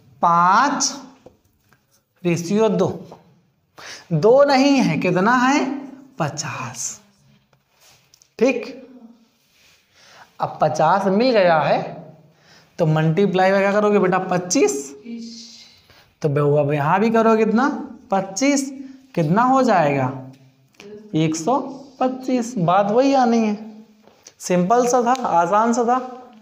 5:2, 2 नहीं है, कितना है? 50। ठीक, अब 50 मिल गया है तो मल्टीप्लाई में क्या करोगे बेटा? 25। तो अब यहां भी करोगे कितना? 25। कितना हो जाएगा? 125। बात वही आनी है। सिंपल सा था, आसान सा था।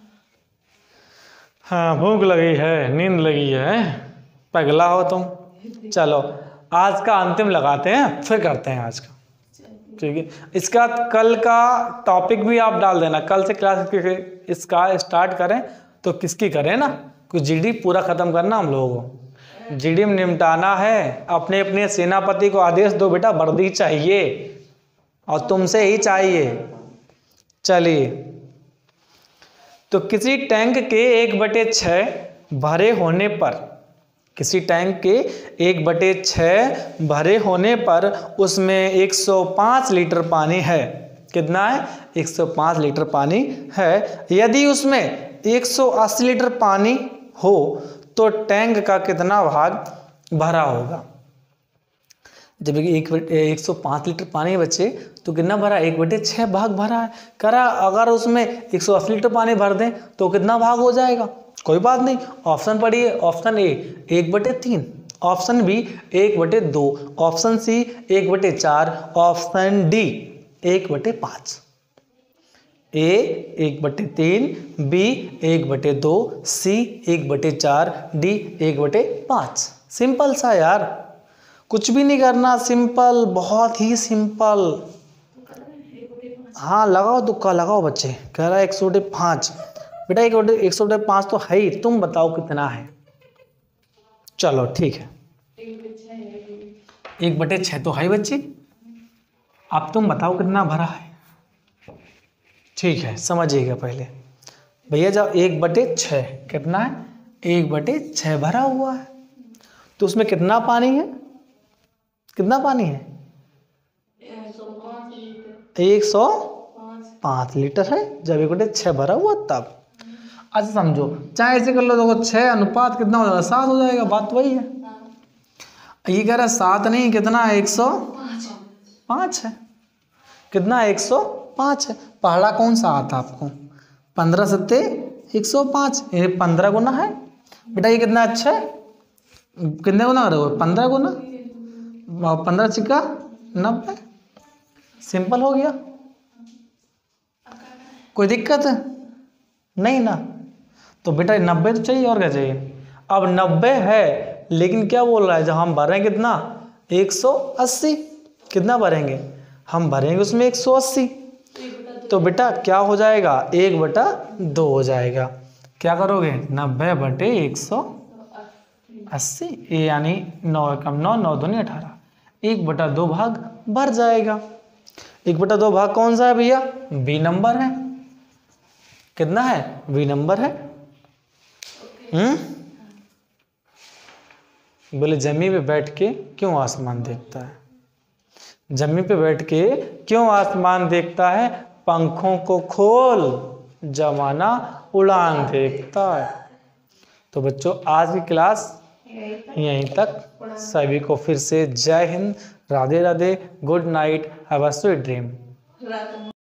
हाँ, भूख लगी है, नींद लगी है, पगला हो तुम। चलो आज का अंतिम लगाते हैं, फिर करते हैं आज का। ठीक है, इसका कल का टॉपिक भी आप डाल देना। कल से क्लास इसका स्टार्ट करें तो किसकी करें ना, कुछ जीडी पूरा खत्म करना हम लोगों को। जीडी में निपटाना है। अपने अपने सेनापति को आदेश दो बेटा, वर्दी चाहिए और तुमसे ही चाहिए। चलिए, तो किसी टैंक के 1/6 भरे होने पर, किसी टैंक के 1/6 भरे होने पर उसमें 105 लीटर पानी है। कितना है? 105 लीटर पानी है। यदि उसमें 180 लीटर पानी हो तो टैंक का कितना भाग भरा होगा? जब 105 लीटर पानी बचे तो कितना भरा? 1/6 भाग भरा है। करा अगर उसमें 180 लीटर पानी भर दें तो कितना भाग हो जाएगा? कोई बात नहीं, ऑप्शन पढ़िए। Option A 1/3, option B 1/2, option C 1/4, option D 1/5। A 1/3, B 1/2, C 1/4, D 1/5। Simple सा यार, कुछ भी नहीं करना, सिंपल, बहुत ही सिंपल। हाँ, लगाओ तुक्का लगाओ बच्चे। कह रहा है 105 बेटा, 105 तो है ही। तुम बताओ कितना है? चलो ठीक है, 1/6 तो है बच्चे। अब तुम बताओ कितना भरा है। ठीक है, समझिएगा पहले भैया। जब 1/6 कितना है? 1/6 भरा हुआ है तो उसमें कितना पानी है? कितना पानी है? 105 लीटर है। जब 1/6 भरा हुआ तब। अच्छा समझो, चाहे ऐसे कर लो, देखो 6 अनुपात कितना हो जाएगा? 7 हो जाएगा। बात वही है। ये कह रहा है 7 नहीं, कितना है? 105 है। कितना? 105 है। पहला कौन सा आता आपको? 15 सत्ते 105, ये 15 गुना है बेटा। ये कितना अच्छा है? कितने गुना करोगे? 15 गुना, 15 छिक्का 90। सिंपल हो गया। कोई दिक्कत है नहीं ना? तो बेटा 90 तो चाहिए, और क्या चाहिए? अब 90 है, लेकिन क्या बोल रहा है? जब हम भरें कितना? 180। कितना भरेंगे? हम भरेंगे उसमें 180। तो बेटा क्या हो जाएगा? 1/2 हो जाएगा। क्या करोगे? 90/180, यानी 9 कम 9, 9 दूनी 18, 1/2 भाग भर जाएगा। 1/2 भाग कौन सा है भैया? बी नंबर है। कितना है? बी नंबर है। बोले जमी पे बैठ के क्यों आसमान देखता है? जमी पे बैठ के क्यों आसमान देखता है? पंखों को खोल, जमाना उड़ान देखता है। तो बच्चों आज की क्लास यहीं तक। सभी को फिर से जय Hind, Radhe Radhe, good night, have a sweet dream.